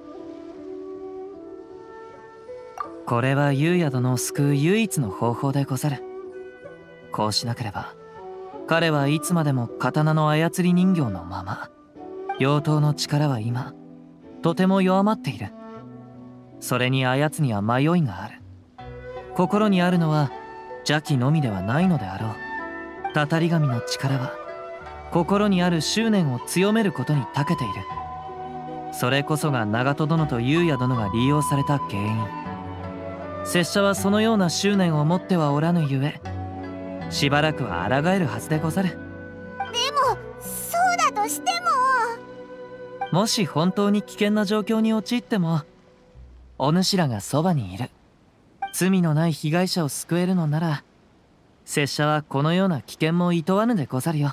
これは優也殿を救う唯一の方法でござる。こうしなければ彼はいつまでも刀の操り人形のまま。妖刀の力は今とても弱まっている。それに操には迷いがある。心にあるのは邪気のみではないのであろう。たたり神の力は心にある執念を強めることに長けている。それこそが長門殿と優也殿が利用された原因。拙者はそのような執念を持ってはおらぬゆえ、しばらくは抗えるはずでござる。 でもそうだとしても、 もし本当に危険な状況に陥ってもお主らがそばにいる。罪のない被害者を救えるのなら拙者はこのような危険もいとわぬでござるよ。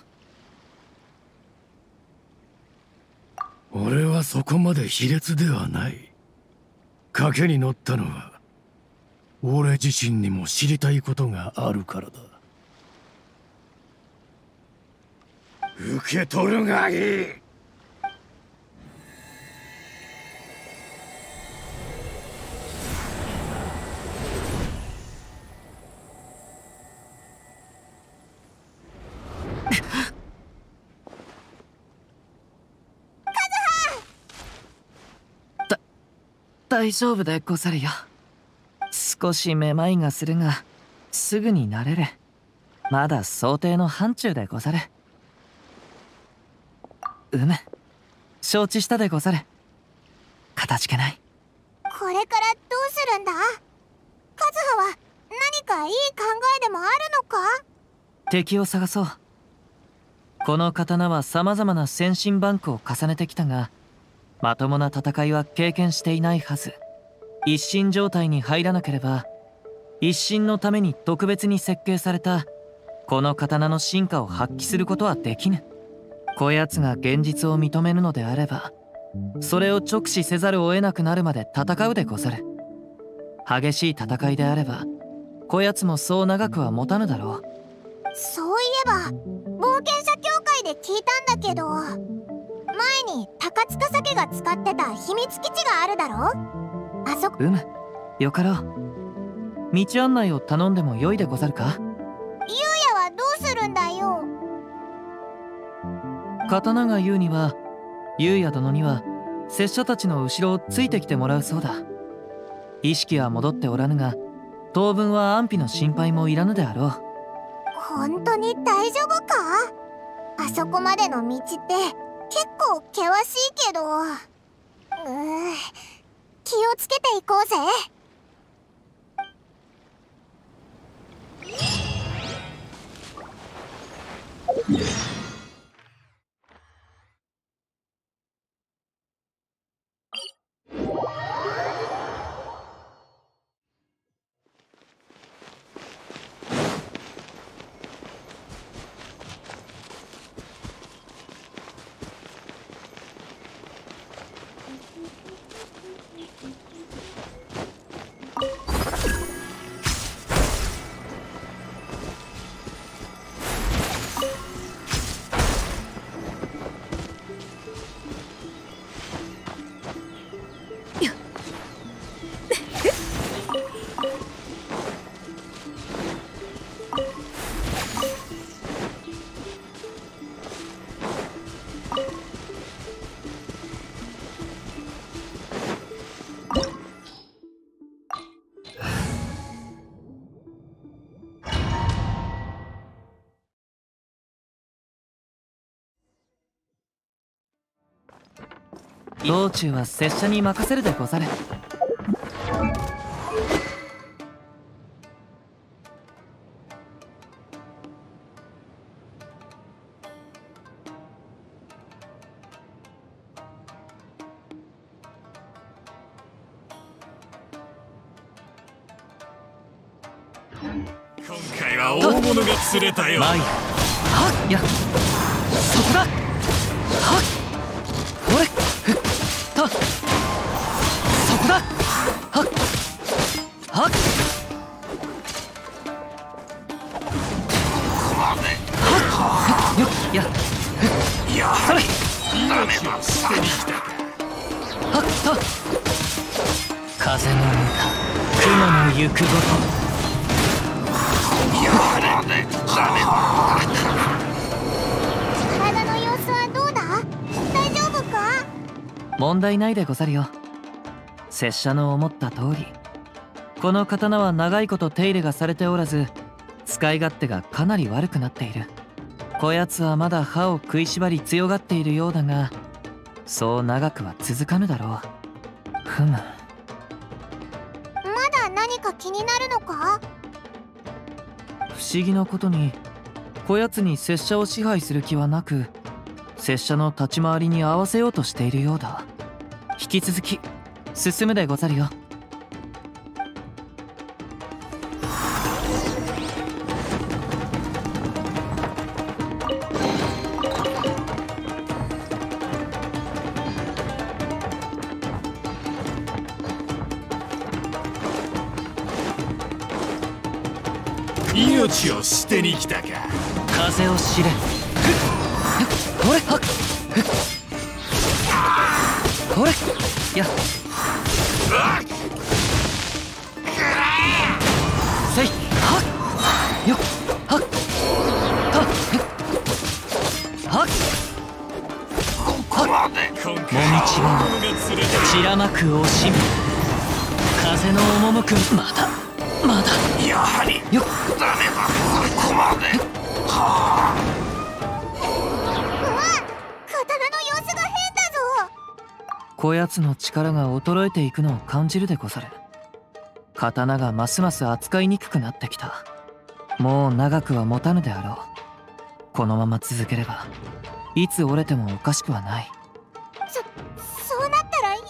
俺はそこまで卑劣ではない。賭けに乗ったのは俺自身にも知りたいことがあるからだ。受け取るがいい。 大丈夫でござるよ。少しめまいがするがすぐに慣れる。まだ想定の範疇でござる。承知したでござる。かたじけない。 これからどうするんだ。カズハは何かいい考えでもあるのか。 敵を探そう。この刀はさまざまな先進バンクを重ねてきたがまともな戦いは経験していないはず。一心状態に入らなければ一心のために特別に設計されたこの刀の進化を発揮することはできぬ。こやつが現実を認めるのであればそれを直視せざるを得なくなるまで戦うでござる。激しい戦いであればこやつもそう長くは持たぬだろう。 そういえば冒険者協会で聞いたんだけど、前に高塚家が使ってた秘密基地があるだろ。あそこ。 よかろう。道案内を頼んでもよいでござるか。 ゆうやはどうするんだよ。 刀が言うには優也殿には拙者たちの後ろをついてきてもらうそうだ。意識は戻っておらぬが当分は安否の心配もいらぬであろう。 本当に大丈夫か。あそこまでの道って結構険しいけど、気をつけていこうぜ。 道中は拙者に任せるでござる。 今回は大物が釣れたよ。 マイはっやそこだはっほれふったそこだはっはっはっよっやそれダメだ、捨てに来たか。 はっと風の歌雲の行くごと体の様子はどうだ？大丈夫か？ 問題ないでござるよ。拙者の思った通り、この刀は長いこと手入れがされておらず、使い勝手がかなり悪くなっている。こやつはまだ歯を食いしばり強がっているようだが、そう長くは続かぬだろう。ふむ。 まだ何か気になるのか？ 不思議なことに、こやつに拙者を支配する気はなく、拙者の立ち回りに合わせようとしているようだ。引き続き進むでござるよ。 命を捨てに来たか。 風を知れ。ほれはっほれやせいはっよっはっはっはっもみちは散らまく惜しみ風の赴くまだやはりよっダメだ、そこまで。 刀の様子が変だぞ。 こやつの力が衰えていくのを感じるでござる。刀がますます扱いにくくなってきた。もう長くは持たぬであろう。このまま続ければいつ折れてもおかしくはない。 そうなったら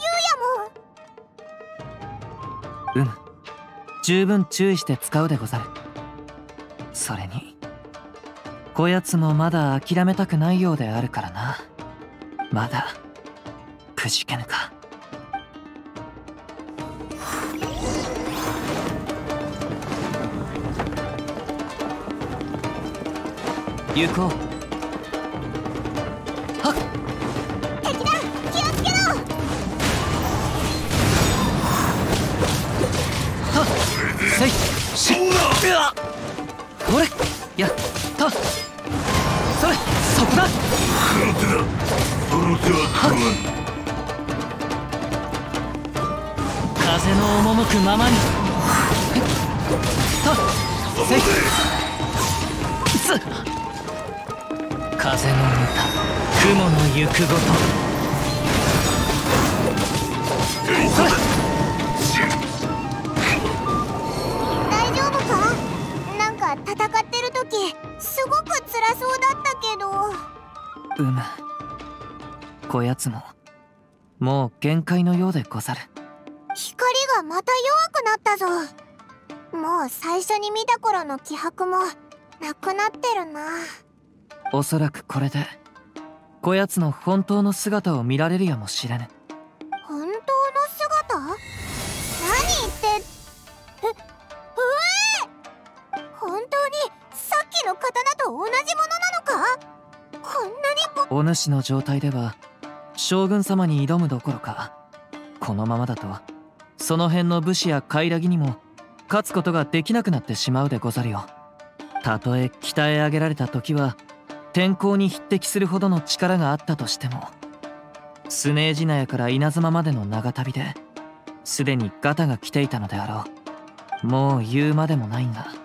ゆうやも十分注意して使うでござる。それにこやつもまだ諦めたくないようであるからな。まだくじけぬか。行こう。はっ敵だ、気をつけろ。 はっせいしっうわほれやったそれそこだ風の赴くままにたせいつ風の歌雲の行くごとそれ大丈夫か？なんか戦ってる時すごく辛そうだったけど。 こやつももう限界のようでござる。 光がまた弱くなったぞ。もう最初に見た頃の気迫もなくなってるな。 おそらくこれでこやつの本当の姿を見られるやもしれぬ。 本当の姿？何言って本当にさっきの刀と同じものなのか？こんなにお主の状態では将軍様に挑むどころか、このままだとその辺の武士やカイラギにも勝つことができなくなってしまうでござるよ。たとえ鍛え上げられた時は天候に匹敵するほどの力があったとしても、スネージナヤから稲妻までの長旅ですでにガタが来ていたのであろう。もう言うまでもないが、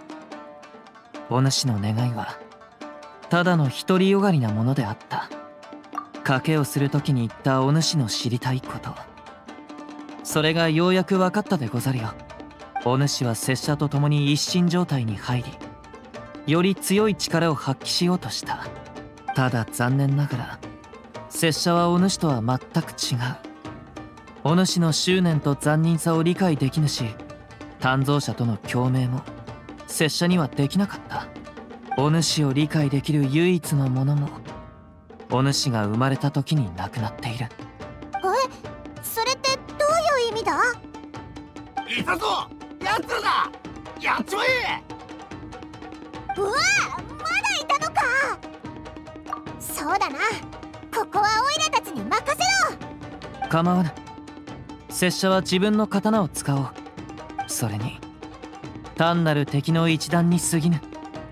お主の願いはただの独りよがりなものであった。 賭けをする時に言ったお主の知りたいこと、それがようやく分かったでござるよ。お主は拙者と共に一心状態に入り、より強い力を発揮しようとした。ただ残念ながら拙者はお主とは全く違う。お主の執念と残忍さを理解できぬし、鍛造者との共鳴も拙者にはできなかった。お主を理解できる唯一のものもお主が生まれた時に亡くなっている。 それってどういう意味だ？ いたぞ、やつらだ。やっちょえ。 うわ、まだいたのか。そうだな、ここはオイラたちに任せろ。 構わぬ。拙者は自分の刀を使おう。それに単なる敵の一団に過ぎぬ。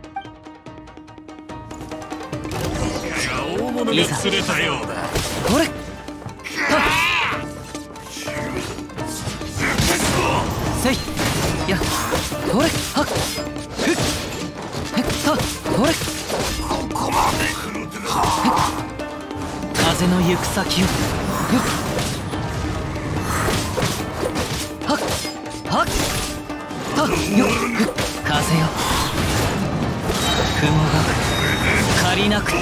大物が釣れたようだ。 これせいや、これはっふっへっとこれ、 ここまで来るか。 風の行く先をふっはっはっとよっふっ、風よ雲が借りなくと。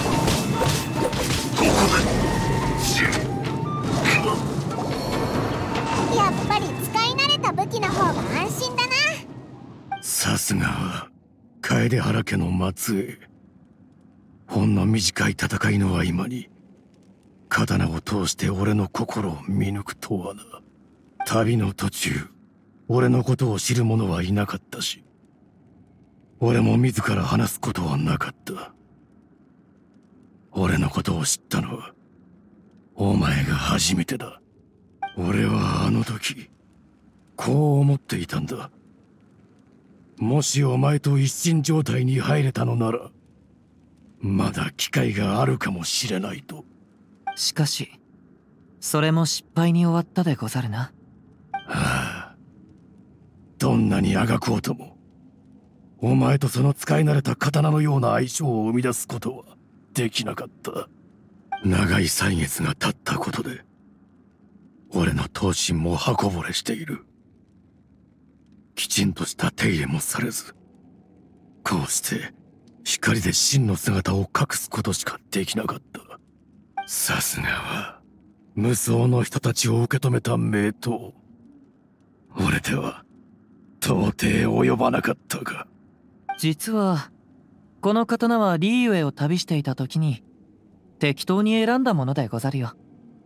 やっぱり使い慣れた武器の方が安心だな。 さすがは楓原家の末裔。ほんの短い戦いの合間に刀を通して俺の心を見抜くとはな。旅の途中俺のことを知る者はいなかったし、俺も自ら話すことはなかった。俺のことを知ったのはお前が初めてだ。俺はあの時こう思っていたんだ。もしお前と一心状態に入れたのならまだ機会があるかもしれないと。 しかしそれも失敗に終わったでござるな。 はあ、どんなにあがこうともお前とその使い慣れた刀のような相性を生み出すことはできなかった。長い歳月が経ったことで俺の闘心も刃こぼれしている。きちんとした手入れもされず、こうして光で真の姿を隠すことしかできなかった。さすがは無双の人たちを受け止めた名刀。俺では到底及ばなかったが。 実はこの刀はリーウェイを旅していた時に適当に選んだものでござるよ。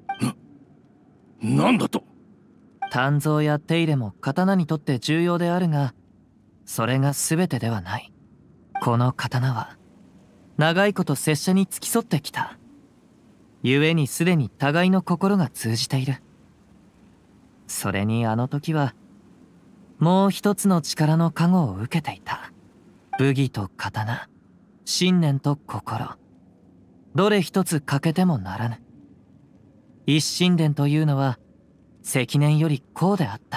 なんだと？ 鍛造や手入れも刀にとって重要であるが、それが全てではない。この刀は長いこと拙者に付き添ってきた。故にすでに互いの心が通じている。それにあの時はもう一つの力の加護を受けていた。武技と刀、信念と心、どれ一つ欠けてもならぬ。一心伝というのは積年よりこうであった。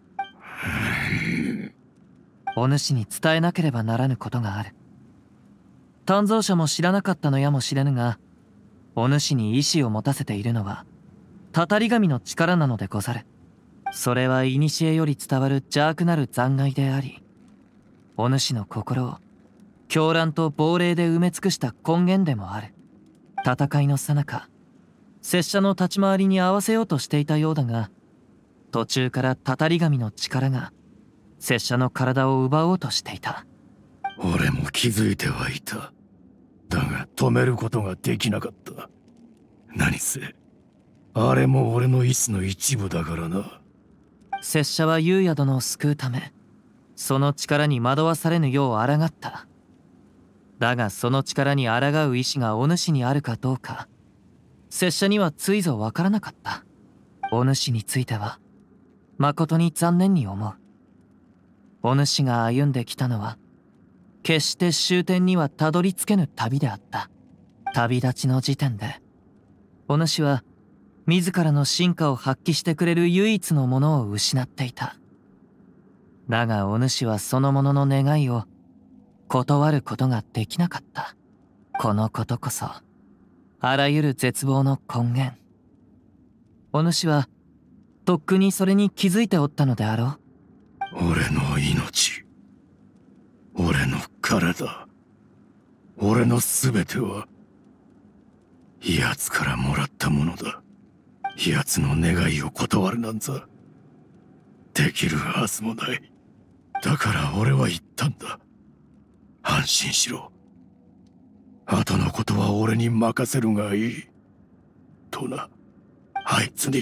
お主に伝えなければならぬことがある。鍛造者も知らなかったのやもしれぬが、お主に意志を持たせているのはたたり神の力なのでござる。それは古より伝わる邪悪なる残骸であり、お主の心を狂乱と亡霊で埋め尽くした根源でもある。戦いの最中、拙者の立ち回りに合わせようとしていたようだが、途中からたたり神の力が拙者の体を奪おうとしていた。 俺も気づいてはいた。だが止めることができなかった。何せあれも俺の意志の一部だからな。 拙者は優也殿を救うため、その力に惑わされぬよう抗った。だがその力に抗う意志がお主にあるかどうか、拙者にはついぞわからなかった。お主については誠に残念に思う。お主が歩んできたのは決して終点にはたどり着けぬ旅であった。旅立ちの時点でお主は自らの真価を発揮してくれる唯一のものを失っていた。だがお主はそのものの願いを断ることができなかった。このことこそあらゆる絶望の根源。お主はとっくにそれに気づいておったのであろう。俺の命、俺の体、俺の全ては奴からもらったものだ。奴の願いを断るなんざできるはずもない。だから俺は言ったんだ。安心しろ。後のことは俺に任せるがいい。とな、あいつに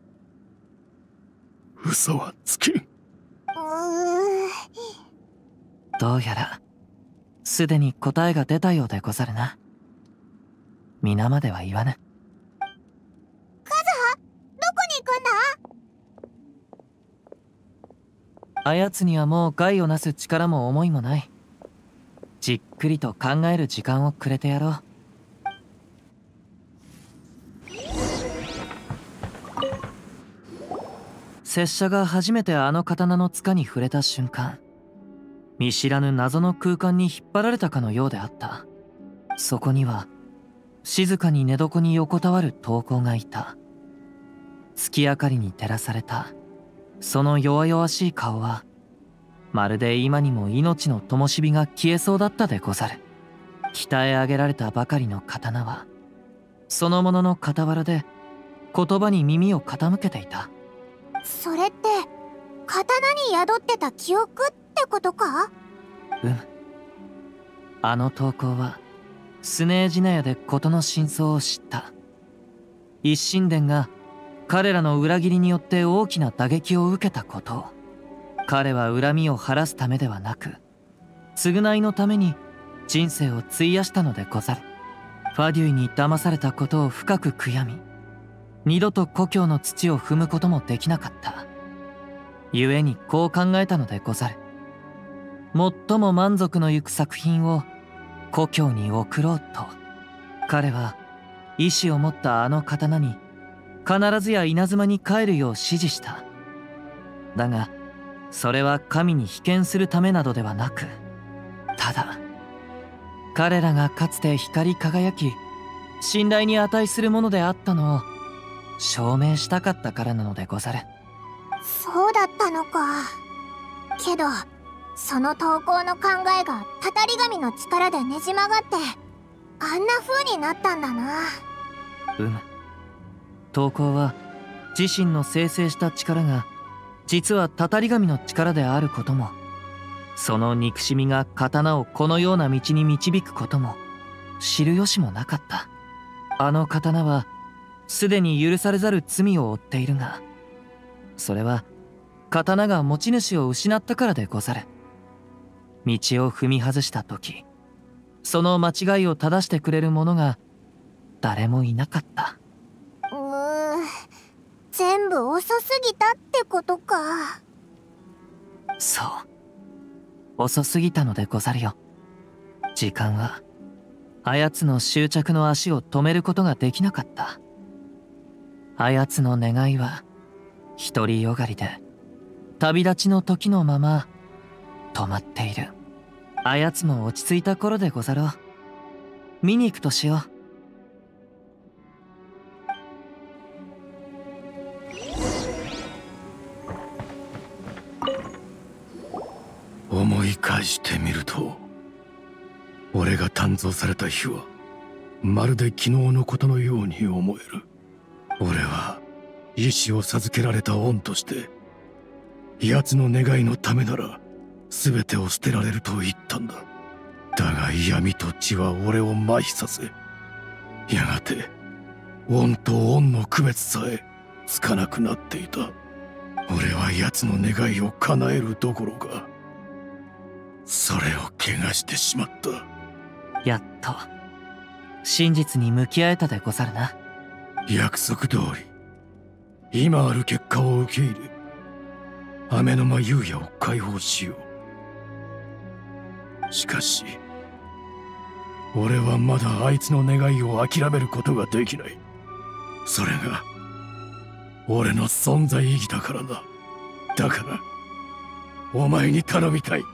嘘はつけん。 どうやらすでに答えが出たようでござるな。皆までは言わぬ。 カズハ、どこに行くんだ？ あやつにはもう害をなす力も思いもない。じっくりと考える時間をくれてやろう。拙者が初めてあの刀の塚に触れた瞬間、見知らぬ謎の空間に引っ張られたかのようであった。そこには静かに寝床に横たわる刀工がいた。月明かりに照らされたその弱々しい顔は、まるで今にも命の灯火が消えそうだったでござる。鍛え上げられたばかりの刀はそのものの傍らで言葉に耳を傾けていた。 それって刀に宿ってた記憶ってことか？ あの刀工はスネージナヤで事の真相を知った。一神殿が彼らの裏切りによって大きな打撃を受けたことを、彼は恨みを晴らすためではなく償いのために人生を費やしたのでござる。ファデュイに騙されたことを深く悔やみ、二度と故郷の土を踏むこともできなかった。故にこう考えたのでござる。最も満足のゆく作品を故郷に送ろうと、彼は意志を持ったあの刀に必ずや稲妻に帰るよう指示した。だがそれは神に被験するためなどではなく、ただ彼らがかつて光り輝き信頼に値するものであったのを証明したかったからなのでござる。 そうだったのか。けどその刀工の考えがたたり神の力でねじ曲がってあんな風になったんだな。 刀工は自身の生成した力が実はたたり神の力であることも、その憎しみが刀をこのような道に導くことも知る由もなかった。あの刀はすでに許されざる罪を負っているが、それは刀が持ち主を失ったからでござる。道を踏み外した時、その間違いを正してくれる者が誰もいなかった。 全部遅すぎたってことか。 そう、遅すぎたのでござるよ。時間はあやつの執着の足を止めることができなかった。あやつの願いは独りよがりで旅立ちの時のまま止まっている。あやつも落ち着いた頃でござろう。見に行くとしよう。 思い返してみると、俺が鍛造された日はまるで昨日のことのように思える。俺は意志を授けられた恩として、奴の願いのためなら全てを捨てられると言ったんだ。だが闇と血は俺を麻痺させ、やがて恩と恩の区別さえつかなくなっていた。俺は奴の願いを叶えるどころか、それを汚してしまった。 やっと真実に向き合えたでござるな。 約束通り今ある結果を受け入れ、雨の間優也を解放しよう。しかし俺はまだあいつの願いを諦めることができない。それが俺の存在意義だからな。だからお前に頼みたい。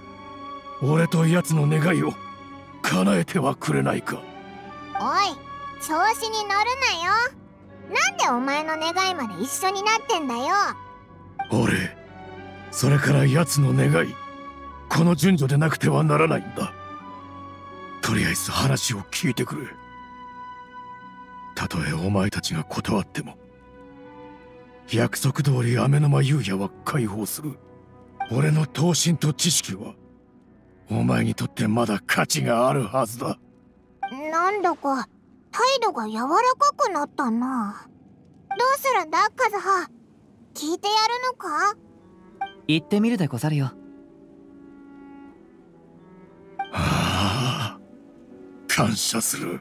俺と奴の願いを叶えてはくれないか。 おい、 調子に乗るなよ。なんでお前の願いまで一緒になってんだよ。 俺、それから奴の願い、この順序でなくてはならないんだ。とりあえず話を聞いてくれ。たとえお前たちが断っても、約束通り雨沼優也は解放する。俺の闘心と知識はお前にとってまだ価値があるはずだ。 なんだか態度が柔らかくなったな。どうするんだカズハ。聞いてやるのか。 言ってみるでござるよ。 ああ、感謝する。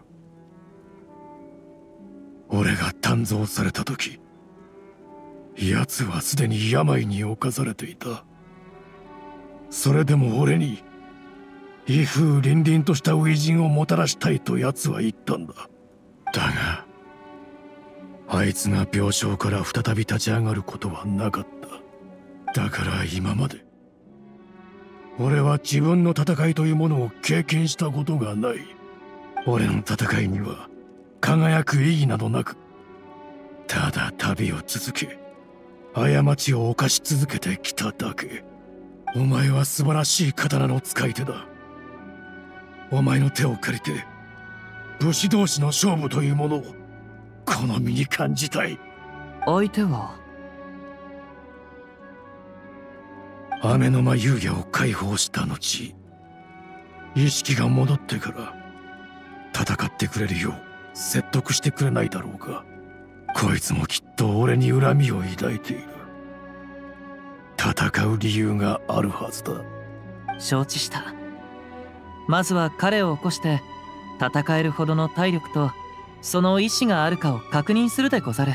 俺が鍛造された時、奴はすでに病に侵されていた。それでも俺に威風凛々とした初陣をもたらしたいと奴は言ったんだ。だがあいつが病床から再び立ち上がることはなかった。だから今まで俺は自分の戦いというものを経験したことがない。俺の戦いには輝く意義などなく、ただ旅を続け過ちを犯し続けてきただけ。お前は素晴らしい刀の使い手だ。お前の手を借りて武士同士の勝負というものをこの身に感じたい。 相手は雨沼優也を解放した後、意識が戻ってから戦ってくれるよう説得してくれないだろうか。こいつもきっと俺に恨みを抱いている。戦う理由があるはずだ。 承知した。まずは彼を起こして戦えるほどの体力とその意志があるかを確認するでござる。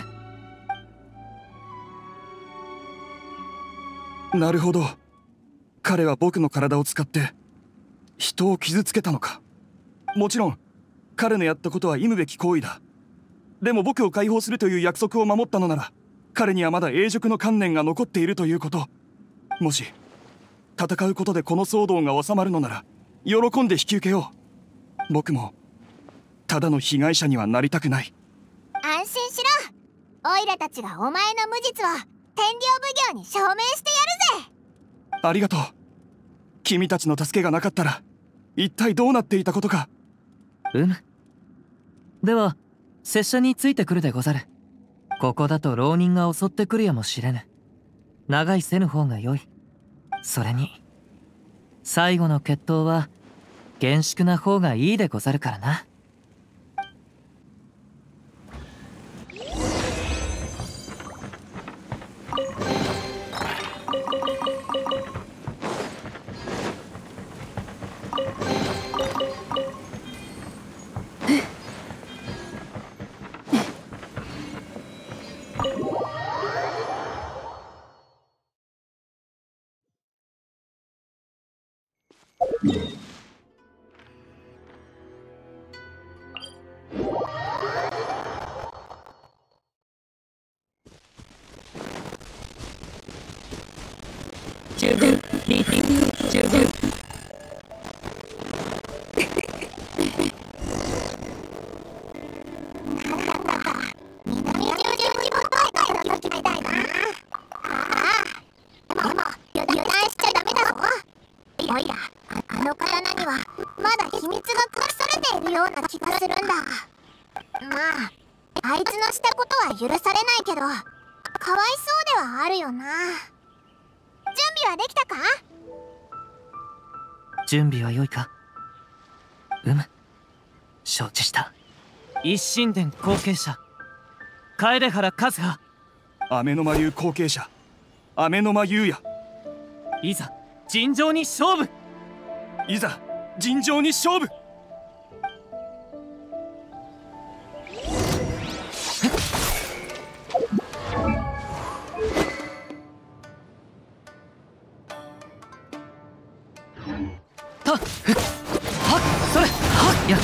なるほど。彼は僕の体を使って人を傷つけたのか。もちろん彼のやったことは忌むべき行為だ。でも僕を解放するという約束を守ったのなら、彼にはまだ永辱の観念が残っているということ。もし戦うことでこの騒動が収まるのなら喜んで引き受けよう。僕もただの被害者にはなりたくない。 安心しろ。オイラたちがお前の無実を天領奉行に証明してやるぜ。 ありがとう。君たちの助けがなかったら一体どうなっていたことか。 では拙者についてくるでござる。ここだと浪人が襲ってくるやもしれぬ。長いせぬ方が良い。それに最後の決闘は厳粛な方がいいでござるからな。 許されないけどかわいそうではあるよな。準備はできたか。 準備は良いか。承知した。一神殿後継者楓原和葉、 雨の間流後継者雨の間優也。 いざ尋常に勝負。 いざ尋常に勝負。 それや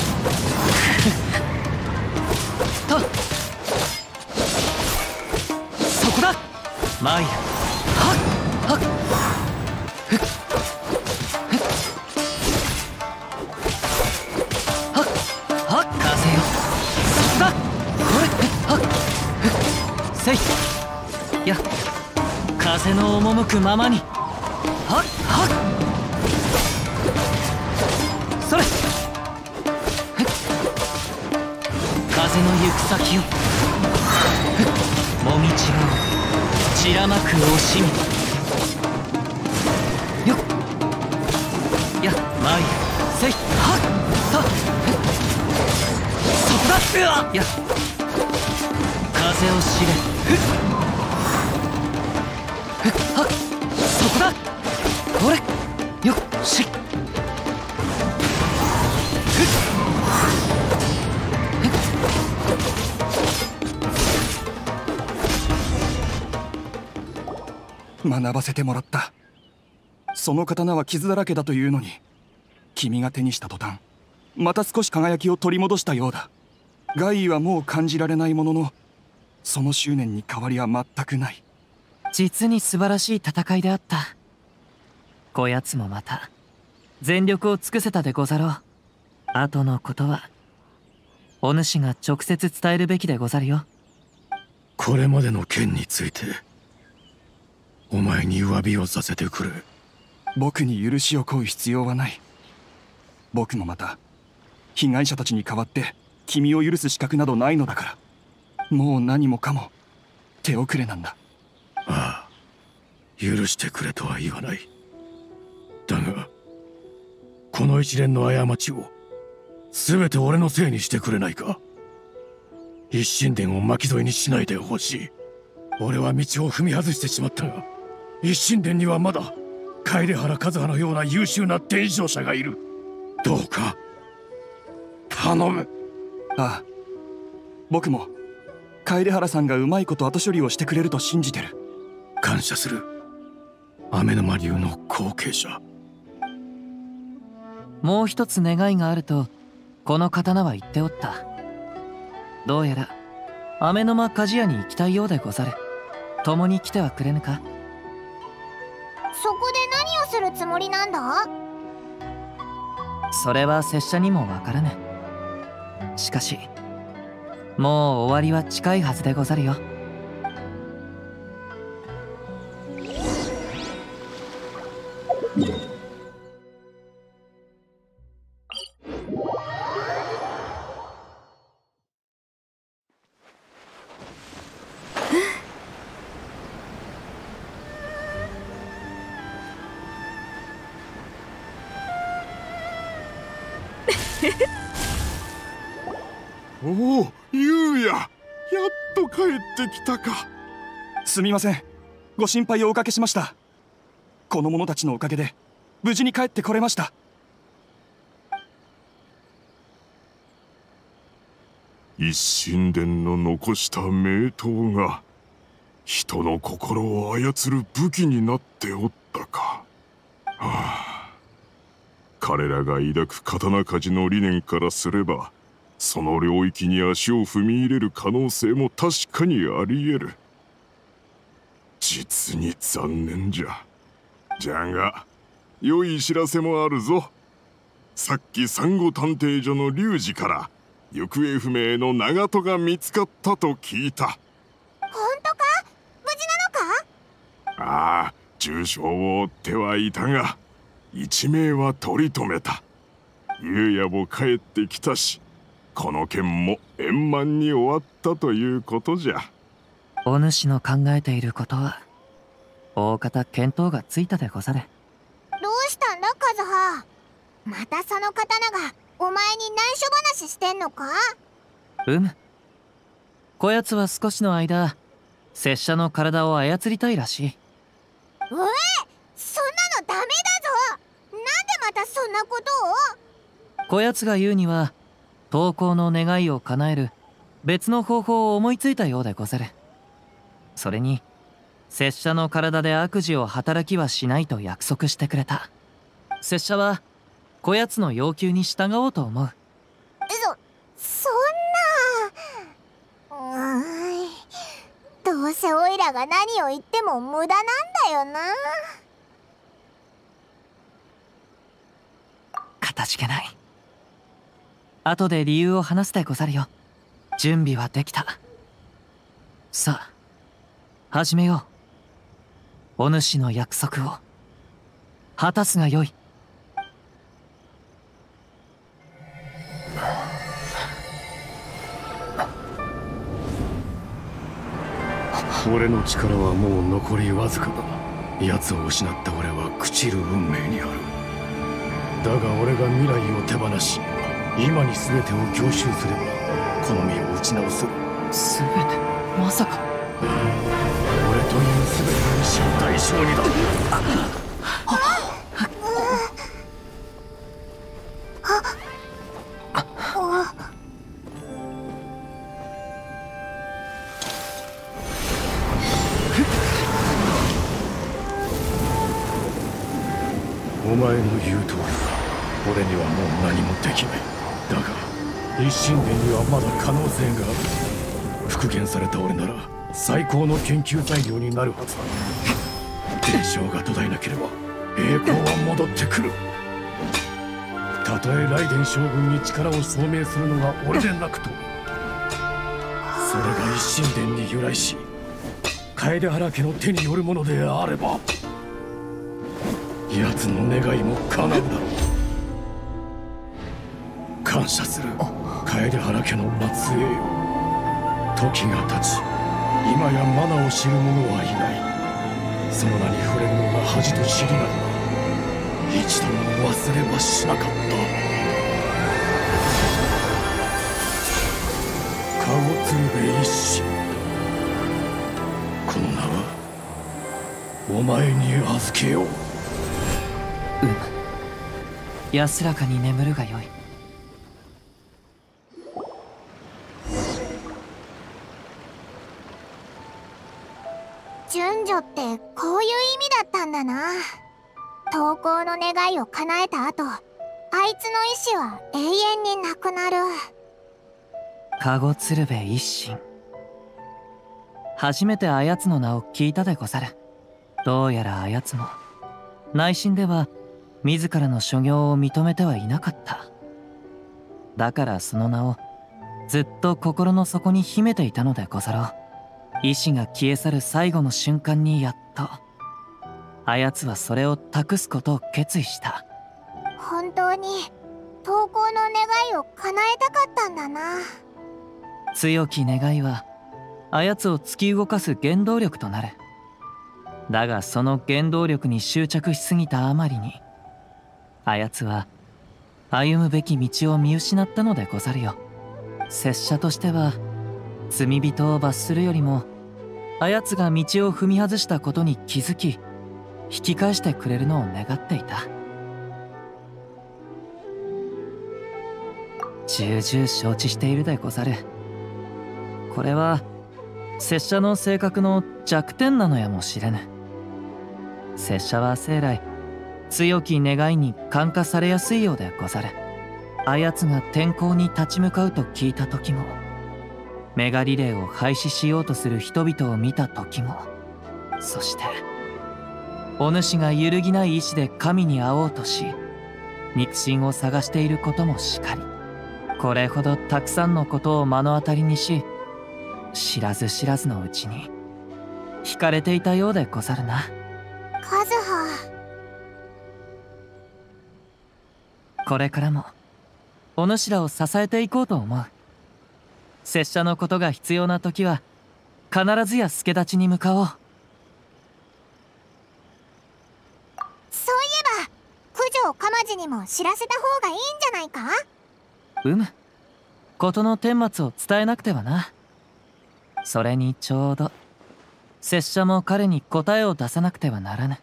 そこだ。マイル風よ。そこだ。 せいや風の赴くままに。はっはっそれ風の行く先をもみちがを散らまく惜しみよっや参るせいはっはっそこだうわや風を知れはっそこだこれよっし学ばせてもらった。その刀は傷だらけだというのに、君が手にした途端また少し輝きを取り戻したようだ。害異はもう感じられないものの、その執念に変わりは全くない。 実に素晴らしい戦いであった。こやつもまた全力を尽くせたでござろう。後のことはお主が直接伝えるべきでござるよ。 これまでの件についてお前に詫びをさせてくれ。 僕に許しを請う必要はない。僕もまた被害者たちに代わって君を許す資格などないのだから、もう何もかも手遅れなんだ。 ああ、許してくれとは言わない。だがこの一連の過ちを全て俺のせいにしてくれないか。一神殿を巻き添えにしないでほしい。俺は道を踏み外してしまったが、一神殿にはまだ楓原和葉のような優秀な伝承者がいる。どうか頼む。 ああ、僕も楓原さんがうまいこと後処理をしてくれると信じてる。 感謝する。雨沼流の後継者。 もう一つ願いがあるとこの刀は言っておった。どうやら雨沼鍛冶屋に行きたいようでござる。共に来てはくれぬか。 そこで何をするつもりなんだ？ それは拙者にもわからぬ。しかしもう終わりは近いはずでござるよ。 おお、ゆうや、やっと帰ってきたか。 すみません、ご心配をおかけしました。この者たちのおかげで無事に帰ってこれました。 一神殿の残した名刀が人の心を操る武器になっておったか。はあ、彼らが抱く刀鍛冶の理念からすれば、その領域に足を踏み入れる可能性も確かにあり得る。実に残念じゃ。じゃが良い知らせもあるぞ。さっき珊瑚探偵所の龍二から行方不明の長門が見つかったと聞いた。 本当か？無事なのか？ ああ、重傷を負ってはいたが一命は取り留めた。ゆうやも帰ってきたし、この件も円満に終わったということじゃ。 お主の考えていることは大方見当がついたでござる。 どうしたんだ和葉？またその刀がお前に内緒話してんのか？ こやつは少しの間拙者の体を操りたいらしい。 そんなのダメだぞ。なんでまたそんなことを？ こやつが言うには投稿の願いを叶える別の方法を思いついたようでござる。それに拙者の体で悪事を働きはしないと約束してくれた。拙者はこやつの要求に従おうと思う。 そんな。どうせオイラが何を言っても無駄なんだよな。 かたじけない。後で理由を話すでござるよ。準備はできた。さあ始めよう。お主の約束を果たすがよい。 俺の力はもう残りわずかだ。奴を失った俺は朽ちる運命にある。だが俺が未来を手放し、今に全てを享受すればこの身を打ち直せる。 全て？まさか俺という全ての意志を代償にだ。お前の言う通りだ。俺にはもう何もできない。だが一神殿にはまだ可能性がある。復元された俺なら最高の研究材料になるはずだ。伝承が途絶えなければ栄光は戻ってくる。たとえ雷電将軍に力を証明するのが俺でなくとも、それが一神殿に由来し楓原家の手によるものであれば、奴の願いも叶うだろう。感謝する楓原家の末裔よ。時が経ち今やマナを知る者はいない。その名に触れるのが恥と知りながら一度も忘れはしなかった。籠鶴瓶一心、この名はお前に預けよう。 安らかに眠るがよい。 順序ってこういう意味だったんだな。投稿の願いを叶えた後、あいつの意志は永遠になくなる。 籠鶴瓶一心、初めてあやつの名を聞いたでござる。どうやらあやつも内心では自らの所業を認めてはいなかった。だからその名をずっと心の底に秘めていたのでござろう。意志が消え去る最後の瞬間にやっとあやつはそれを託すことを決意した。 本当に投稿の願いを叶えたかったんだな。 強き願いはあやつを突き動かす原動力となる。だがその原動力に執着しすぎたあまりに、あやつは歩むべき道を見失ったのでござるよ。拙者としては罪人を罰するよりもあやつが道を踏み外したことに気づき引き返してくれるのを願っていた。重々承知しているでござる。これは拙者の性格の弱点なのやもしれぬ。拙者は生来強き願いに感化されやすいようでござる。あやつが天候に立ち向かうと聞いた時も、メガリレーを廃止しようとする人々を見た時も、そしてお主が揺るぎない意志で神に会おうとし肉親を探していることもしかり、これほどたくさんのことを目の当たりにし、知らず知らずのうちに惹かれていたようでござるな。 カズハ、 これからもお主らを支えていこうと思う。拙者のことが必要な時は必ずや助太刀に向かおう。 そういえば九条かまじにも知らせた方がいいんじゃないか。 事の顛末を伝えなくてはな。それにちょうど拙者も彼に答えを出さなくてはならぬ。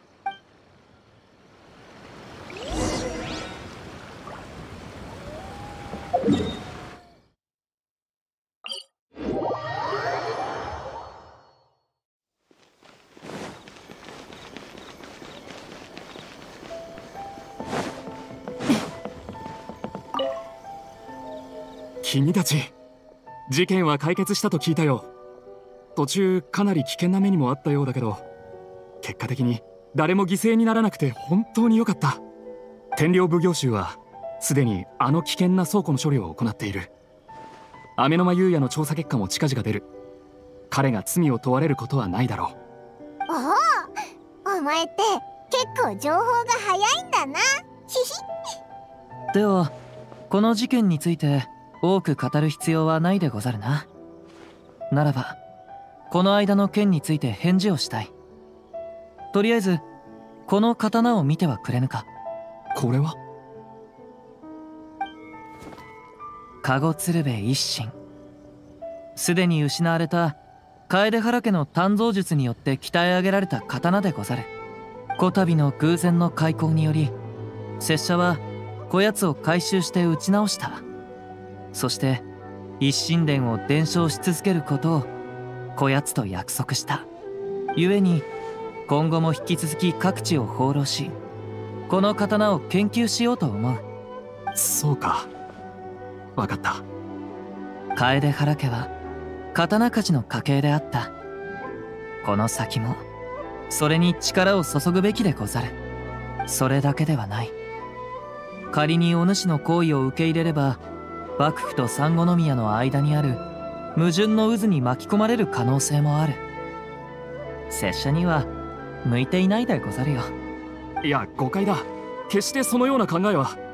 君たち、事件は解決したと聞いたよ。途中かなり危険な目にもあったようだけど、結果的に誰も犠牲にならなくて本当に良かった。天領奉行衆はすでにあの危険な倉庫の処理を行っている。雨の間優也の調査結果も近々出る。 彼が罪を問われることはないだろう。 おお、お前って結構情報が早いんだな。ひひ。 ではこの事件について多く語る必要はないでござるな。ならばこの間の件について返事をしたい。とりあえずこの刀を見てはくれぬか。 これは籠鶴瓶一心。すでに失われた楓原家の鍛造術によって鍛え上げられた刀でござる。こたびの偶然の開口により拙者はこやつを回収して打ち直した。そして一神殿を伝承し続けることをこやつと約束した。故に今後も引き続き各地を放浪し、この刀を研究しようと思う。 そうか、分かった。 楓原家は刀鍛冶の家系であった。この先もそれに力を注ぐべきでござる。それだけではない。仮にお主の行為を受け入れれば、幕府と三国宮の間にある矛盾の渦に巻き込まれる可能性もある。拙者には向いていないでござるよ。 いや、誤解だ。決してそのような考えは。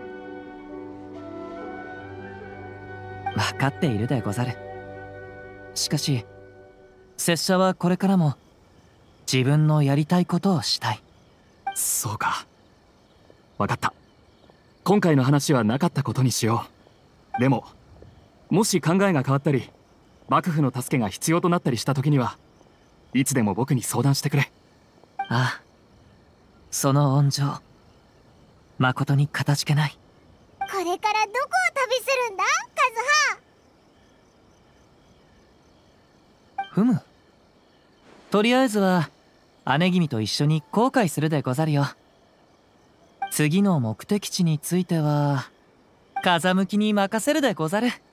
分かっているでござる。しかし拙者はこれからも自分のやりたいことをしたい。 そうか、分かった。今回の話はなかったことにしよう。でももし考えが変わったり幕府の助けが必要となったりした時にはいつでも僕に相談してくれ。 ああ、その恩情まことにかたじけない。 これからどこを旅するんだ、カズハ。 ふむ。とりあえずは姉君と一緒に航海するでござるよ。次の目的地については風向きに任せるでござる。